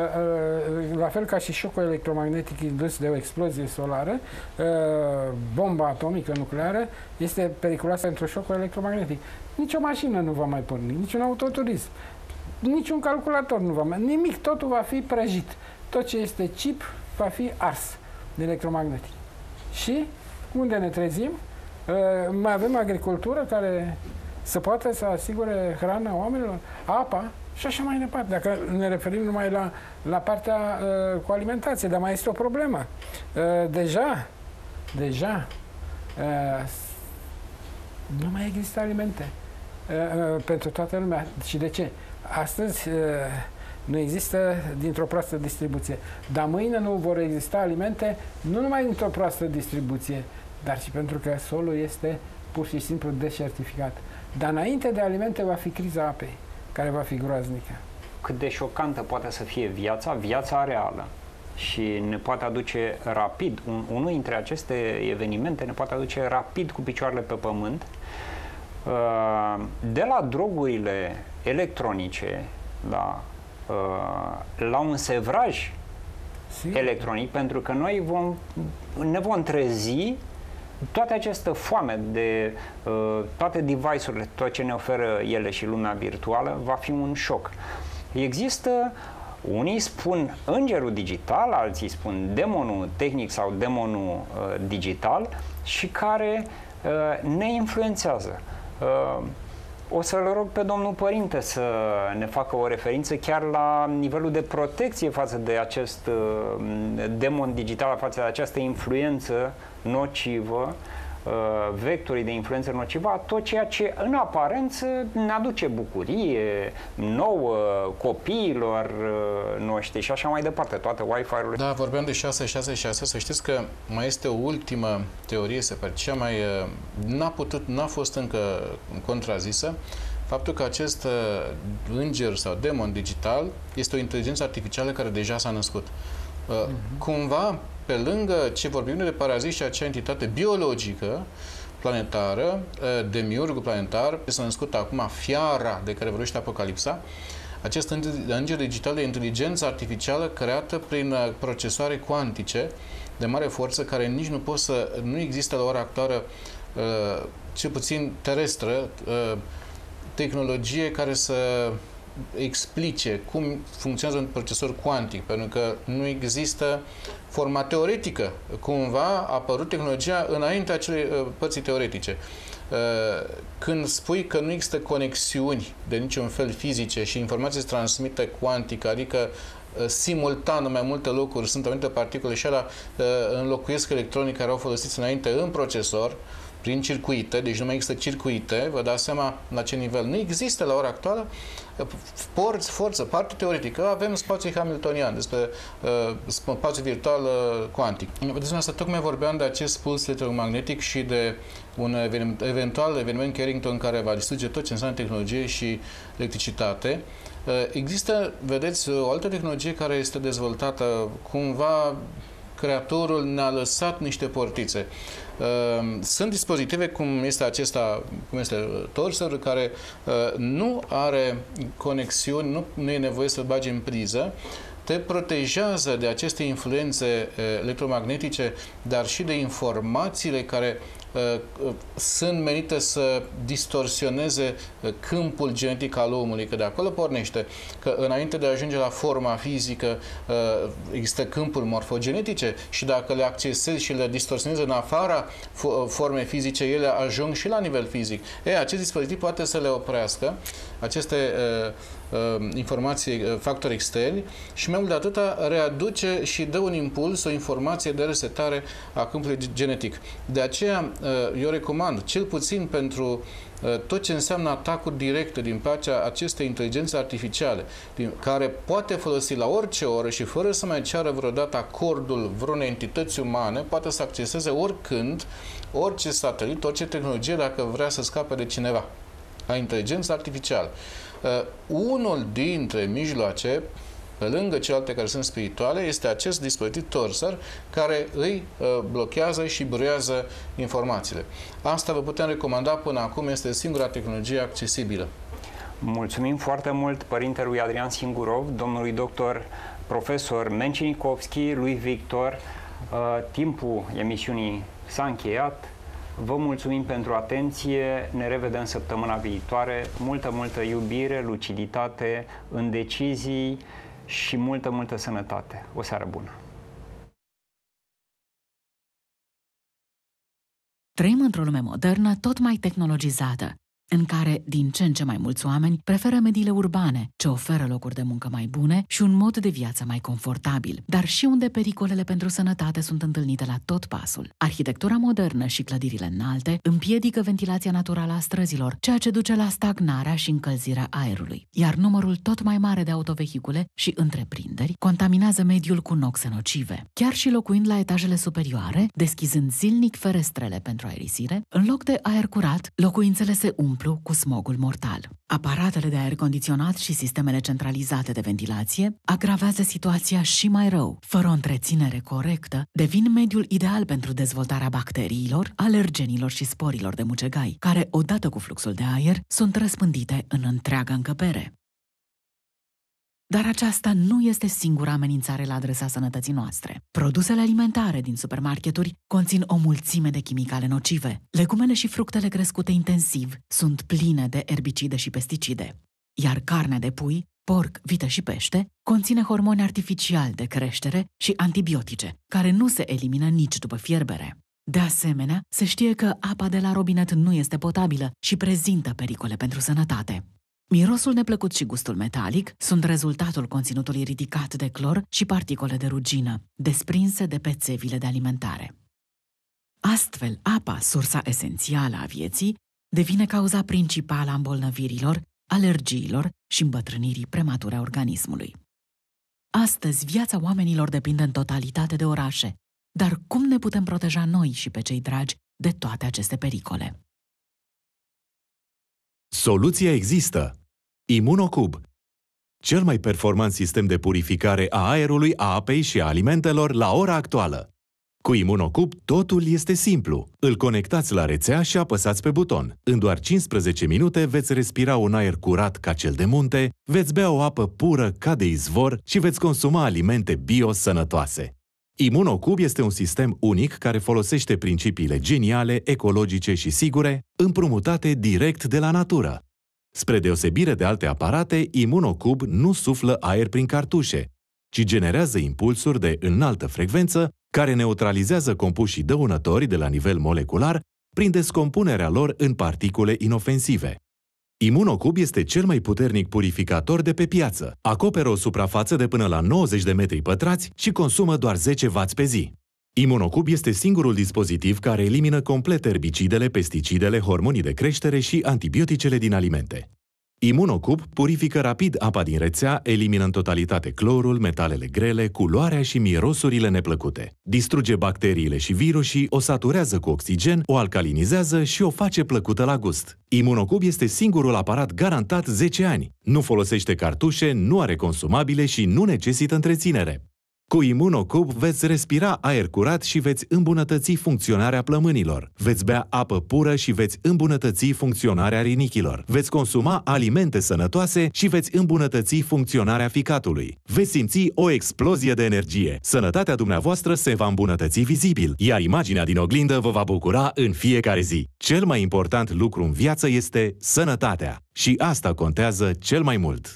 La fel ca și șocul electromagnetic indus de o explozie solară, bomba atomică nucleară este periculoasă pentru șocul electromagnetic. Nici o mașină nu va mai porni, nici un autoturism, nici un calculator nu va mai... Nimic, totul va fi prăjit. Tot ce este chip va fi ars de electromagnetic. Și unde ne trezim? Mai avem agricultură care să poată să asigure hrana oamenilor, apa și așa mai departe. Dacă ne referim numai la partea cu alimentație, dar mai este o problemă. Deja nu mai există alimente pentru toată lumea. Și de ce? Astăzi nu există dintr-o proastă distribuție. Dar mâine nu vor exista alimente, nu numai dintr-o proastă distribuție, dar și pentru că solul este pur și simplu deșertificat. Dar înainte de alimente va fi criza apei, care va fi groaznică. Cât de șocantă poate să fie viața reală și ne poate aduce rapid, unul dintre aceste evenimente ne poate aduce rapid cu picioarele pe pământ, de la drogurile electronice la un sevraj electronic, pentru că noi ne vom trezi toate această foame de toate device-urile, tot ce ne oferă ele și lumea virtuală, va fi un șoc. Există, unii spun îngerul digital, alții spun demonul tehnic sau demonul digital și care ne influențează. O să-l rog pe domnul părinte să ne facă o referință chiar la nivelul de protecție față de acest demon digital, față de această influență nocivă, vectorii de influență nocivă, a tot ceea ce în aparență ne aduce bucurie nouă, copiilor noștri și așa mai departe, toate Wi-Fi-urile. Da, vorbeam de 666, să știți că mai este o ultimă teorie, se pare, cea mai n-a fost încă contrazisă, faptul că acest înger sau demon digital este o inteligență artificială care deja s-a născut. Cumva, pe lângă ce vorbim de paraziți și acea entitate biologică planetară, demiurgul planetar, s-a născut acum fiara de care vorbește Apocalipsa, acest înger digital de inteligență artificială creată prin procesoare cuantice de mare forță, care nici nu există la ora actuală, cel puțin terestră, tehnologie care să explice cum funcționează un procesor cuantic, pentru că nu există forma teoretică. Cumva a apărut tehnologia înaintea acelei părții teoretice. Când spui că nu există conexiuni de niciun fel fizice și informații se transmite cuantic, adică simultan în mai multe locuri sunt anumite particule și alea înlocuiesc electronii care au folosit înainte în procesor, prin circuite, deci nu mai există circuite, vă dați seama la ce nivel. Nu există la ora actuală forță, parte teoretică, avem spațiu hamiltonian, despre spațiu virtual cuantic. Despre asta tocmai vorbeam de acest puls electromagnetic și de un eventual eveniment Carrington care va distruge tot ce înseamnă tehnologie și electricitate. Există, vedeți, o altă tehnologie care este dezvoltată, cumva creatorul ne-a lăsat niște portițe. Sunt dispozitive cum este acesta, cum este torsorul, care nu are conexiuni, nu e nevoie să-l bagi în priză, te protejează de aceste influențe electromagnetice, dar și de informațiile care sunt menite să distorsioneze câmpul genetic al omului, că de acolo pornește, că înainte de a ajunge la forma fizică există câmpuri morfogenetice și dacă le accesezi și le distorsionezi în afara formei fizice, ele ajung și la nivel fizic. Acest dispozitiv poate să le oprească, aceste informații, factori externi, și mai mult de atâta readuce și dă un impuls, o informație de resetare a câmpului genetic. De aceea eu recomand, cel puțin pentru tot ce înseamnă atacuri directe din partea acestei inteligențe artificiale, care poate folosi la orice oră și fără să mai ceară vreodată acordul vreunei entități umane, poate să acceseze oricând, orice satelit, orice tehnologie, dacă vrea să scape de cineva. La inteligența artificială. Unul dintre mijloace, pe lângă celelalte care sunt spirituale, este acest dispozitiv torsor care îi blochează și biruiază informațiile. Asta vă putem recomanda până acum, este singura tehnologie accesibilă. Mulțumim foarte mult părintelui Adrian Singurov, domnului doctor profesor Mencenikovski, lui Victor. Timpul emisiunii s-a încheiat. Vă mulțumim pentru atenție, ne revedem săptămâna viitoare. Multă iubire, luciditate în decizii și multă sănătate. O seară bună! Trăim într-o lume modernă tot mai tehnologizată. în care din ce în ce mai mulți oameni preferă mediile urbane, ce oferă locuri de muncă mai bune și un mod de viață mai confortabil, dar și unde pericolele pentru sănătate sunt întâlnite la tot pasul. Arhitectura modernă și clădirile înalte împiedică ventilația naturală a străzilor, ceea ce duce la stagnarea și încălzirea aerului, iar numărul tot mai mare de autovehicule și întreprinderi contaminează mediul cu noxe nocive. Chiar și locuind la etajele superioare, deschizând zilnic ferestrele pentru aerisire, în loc de aer curat, locuințele se umplu cu smogul mortal. Aparatele de aer condiționat și sistemele centralizate de ventilație agravează situația și mai rău. Fără o întreținere corectă, devin mediul ideal pentru dezvoltarea bacteriilor, alergenilor și sporilor de mucegai, care, odată cu fluxul de aer, sunt răspândite în întreaga încăpere. Dar aceasta nu este singura amenințare la adresa sănătății noastre. Produsele alimentare din supermarketuri conțin o mulțime de chimicale nocive. Legumele și fructele crescute intensiv sunt pline de erbicide și pesticide. Iar carnea de pui, porc, vită și pește conține hormoni artificiali de creștere și antibiotice, care nu se elimină nici după fierbere. De asemenea, se știe că apa de la robinet nu este potabilă și prezintă pericole pentru sănătate. Mirosul neplăcut și gustul metalic sunt rezultatul conținutului ridicat de clor și particule de rugină, desprinse de pe țevile de alimentare. Astfel, apa, sursa esențială a vieții, devine cauza principală a îmbolnăvirilor, alergiilor și îmbătrânirii premature a organismului. Astăzi, viața oamenilor depinde în totalitate de orașe, dar cum ne putem proteja noi și pe cei dragi de toate aceste pericole? Soluția există. Imunocub, cel mai performant sistem de purificare a aerului, a apei și a alimentelor la ora actuală. Cu Imunocub totul este simplu. Îl conectați la rețea și apăsați pe buton. În doar 15 minute veți respira un aer curat ca cel de munte, veți bea o apă pură ca de izvor și veți consuma alimente bio sănătoase. Imunocub este un sistem unic care folosește principiile geniale, ecologice și sigure, împrumutate direct de la natură. Spre deosebire de alte aparate, Imunocub nu suflă aer prin cartușe, ci generează impulsuri de înaltă frecvență care neutralizează compușii dăunători de la nivel molecular prin descompunerea lor în particule inofensive. Imunocub este cel mai puternic purificator de pe piață. Acoperă o suprafață de până la 90 de metri pătrați și consumă doar 10 W pe zi. Imunocub este singurul dispozitiv care elimină complet erbicidele, pesticidele, hormonii de creștere și antibioticele din alimente. Imunocub purifică rapid apa din rețea, elimină în totalitate clorul, metalele grele, culoarea și mirosurile neplăcute. Distruge bacteriile și virusii, o saturează cu oxigen, o alcalinizează și o face plăcută la gust. Imunocub este singurul aparat garantat 10 ani. Nu folosește cartușe, nu are consumabile și nu necesită întreținere. Cu Imunocub veți respira aer curat și veți îmbunătăți funcționarea plămânilor. Veți bea apă pură și veți îmbunătăți funcționarea rinichilor. Veți consuma alimente sănătoase și veți îmbunătăți funcționarea ficatului. Veți simți o explozie de energie. Sănătatea dumneavoastră se va îmbunătăți vizibil, iar imaginea din oglindă vă va bucura în fiecare zi. Cel mai important lucru în viață este sănătatea și asta contează cel mai mult.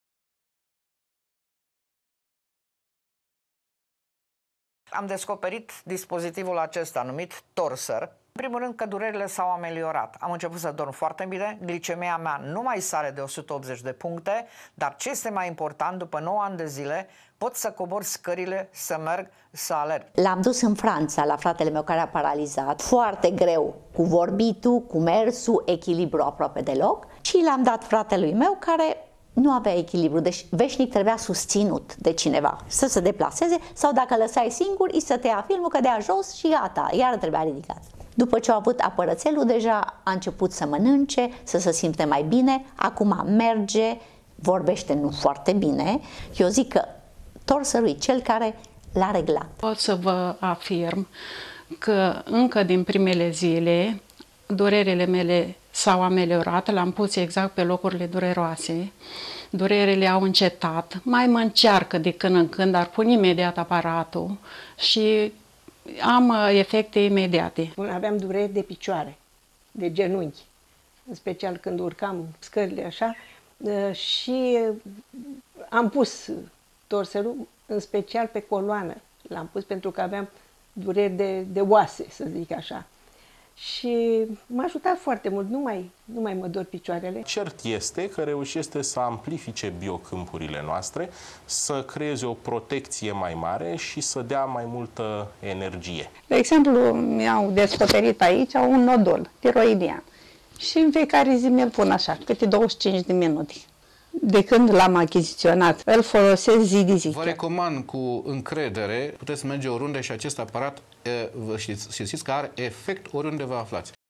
Am descoperit dispozitivul acesta numit Torser. În primul rând că durerile s-au ameliorat. Am început să dorm foarte bine, glicemia mea nu mai sare de 180 de puncte, dar ce este mai important, după 9 ani de zile, pot să cobor scările, să merg, să alerg. L-am dus în Franța la fratele meu care a paralizat, foarte greu, cu vorbitul, cu mersul, echilibru aproape deloc, și l-am dat fratelui meu care nu avea echilibru, deci veșnic trebuia susținut de cineva, să se deplaseze, sau dacă lăsai singur, îi să te ia filmul, cădea jos și gata, iar trebuia ridicat. După ce a avut apărățelul, deja a început să mănânce, să se simte mai bine, acum merge, vorbește nu foarte bine. Eu zic că Torserul e cel care l-a reglat. Pot să vă afirm că încă din primele zile durerile mele s-au ameliorat, l-am pus exact pe locurile dureroase, durerile au încetat, mai mă încearcă de când în când, dar pun imediat aparatul și am efecte imediate. Aveam dureri de picioare, de genunchi, în special când urcam scările așa, și am pus Torserul, în special pe coloană. L-am pus pentru că aveam dureri de oase, să zic așa. și m-a ajutat foarte mult, nu mai mă dor picioarele. Cert este că reușește să amplifice biocâmpurile noastre, să creeze o protecție mai mare și să dea mai multă energie. De exemplu, mi-au descoperit aici un nodul tiroidian și în fiecare zi mi-l pun așa, câte 25 de minute. De când l-am achiziționat, îl folosesc zi de zi. Vă recomand cu încredere, puteți merge oriunde și acest aparat știți că are efect oriunde vă aflați.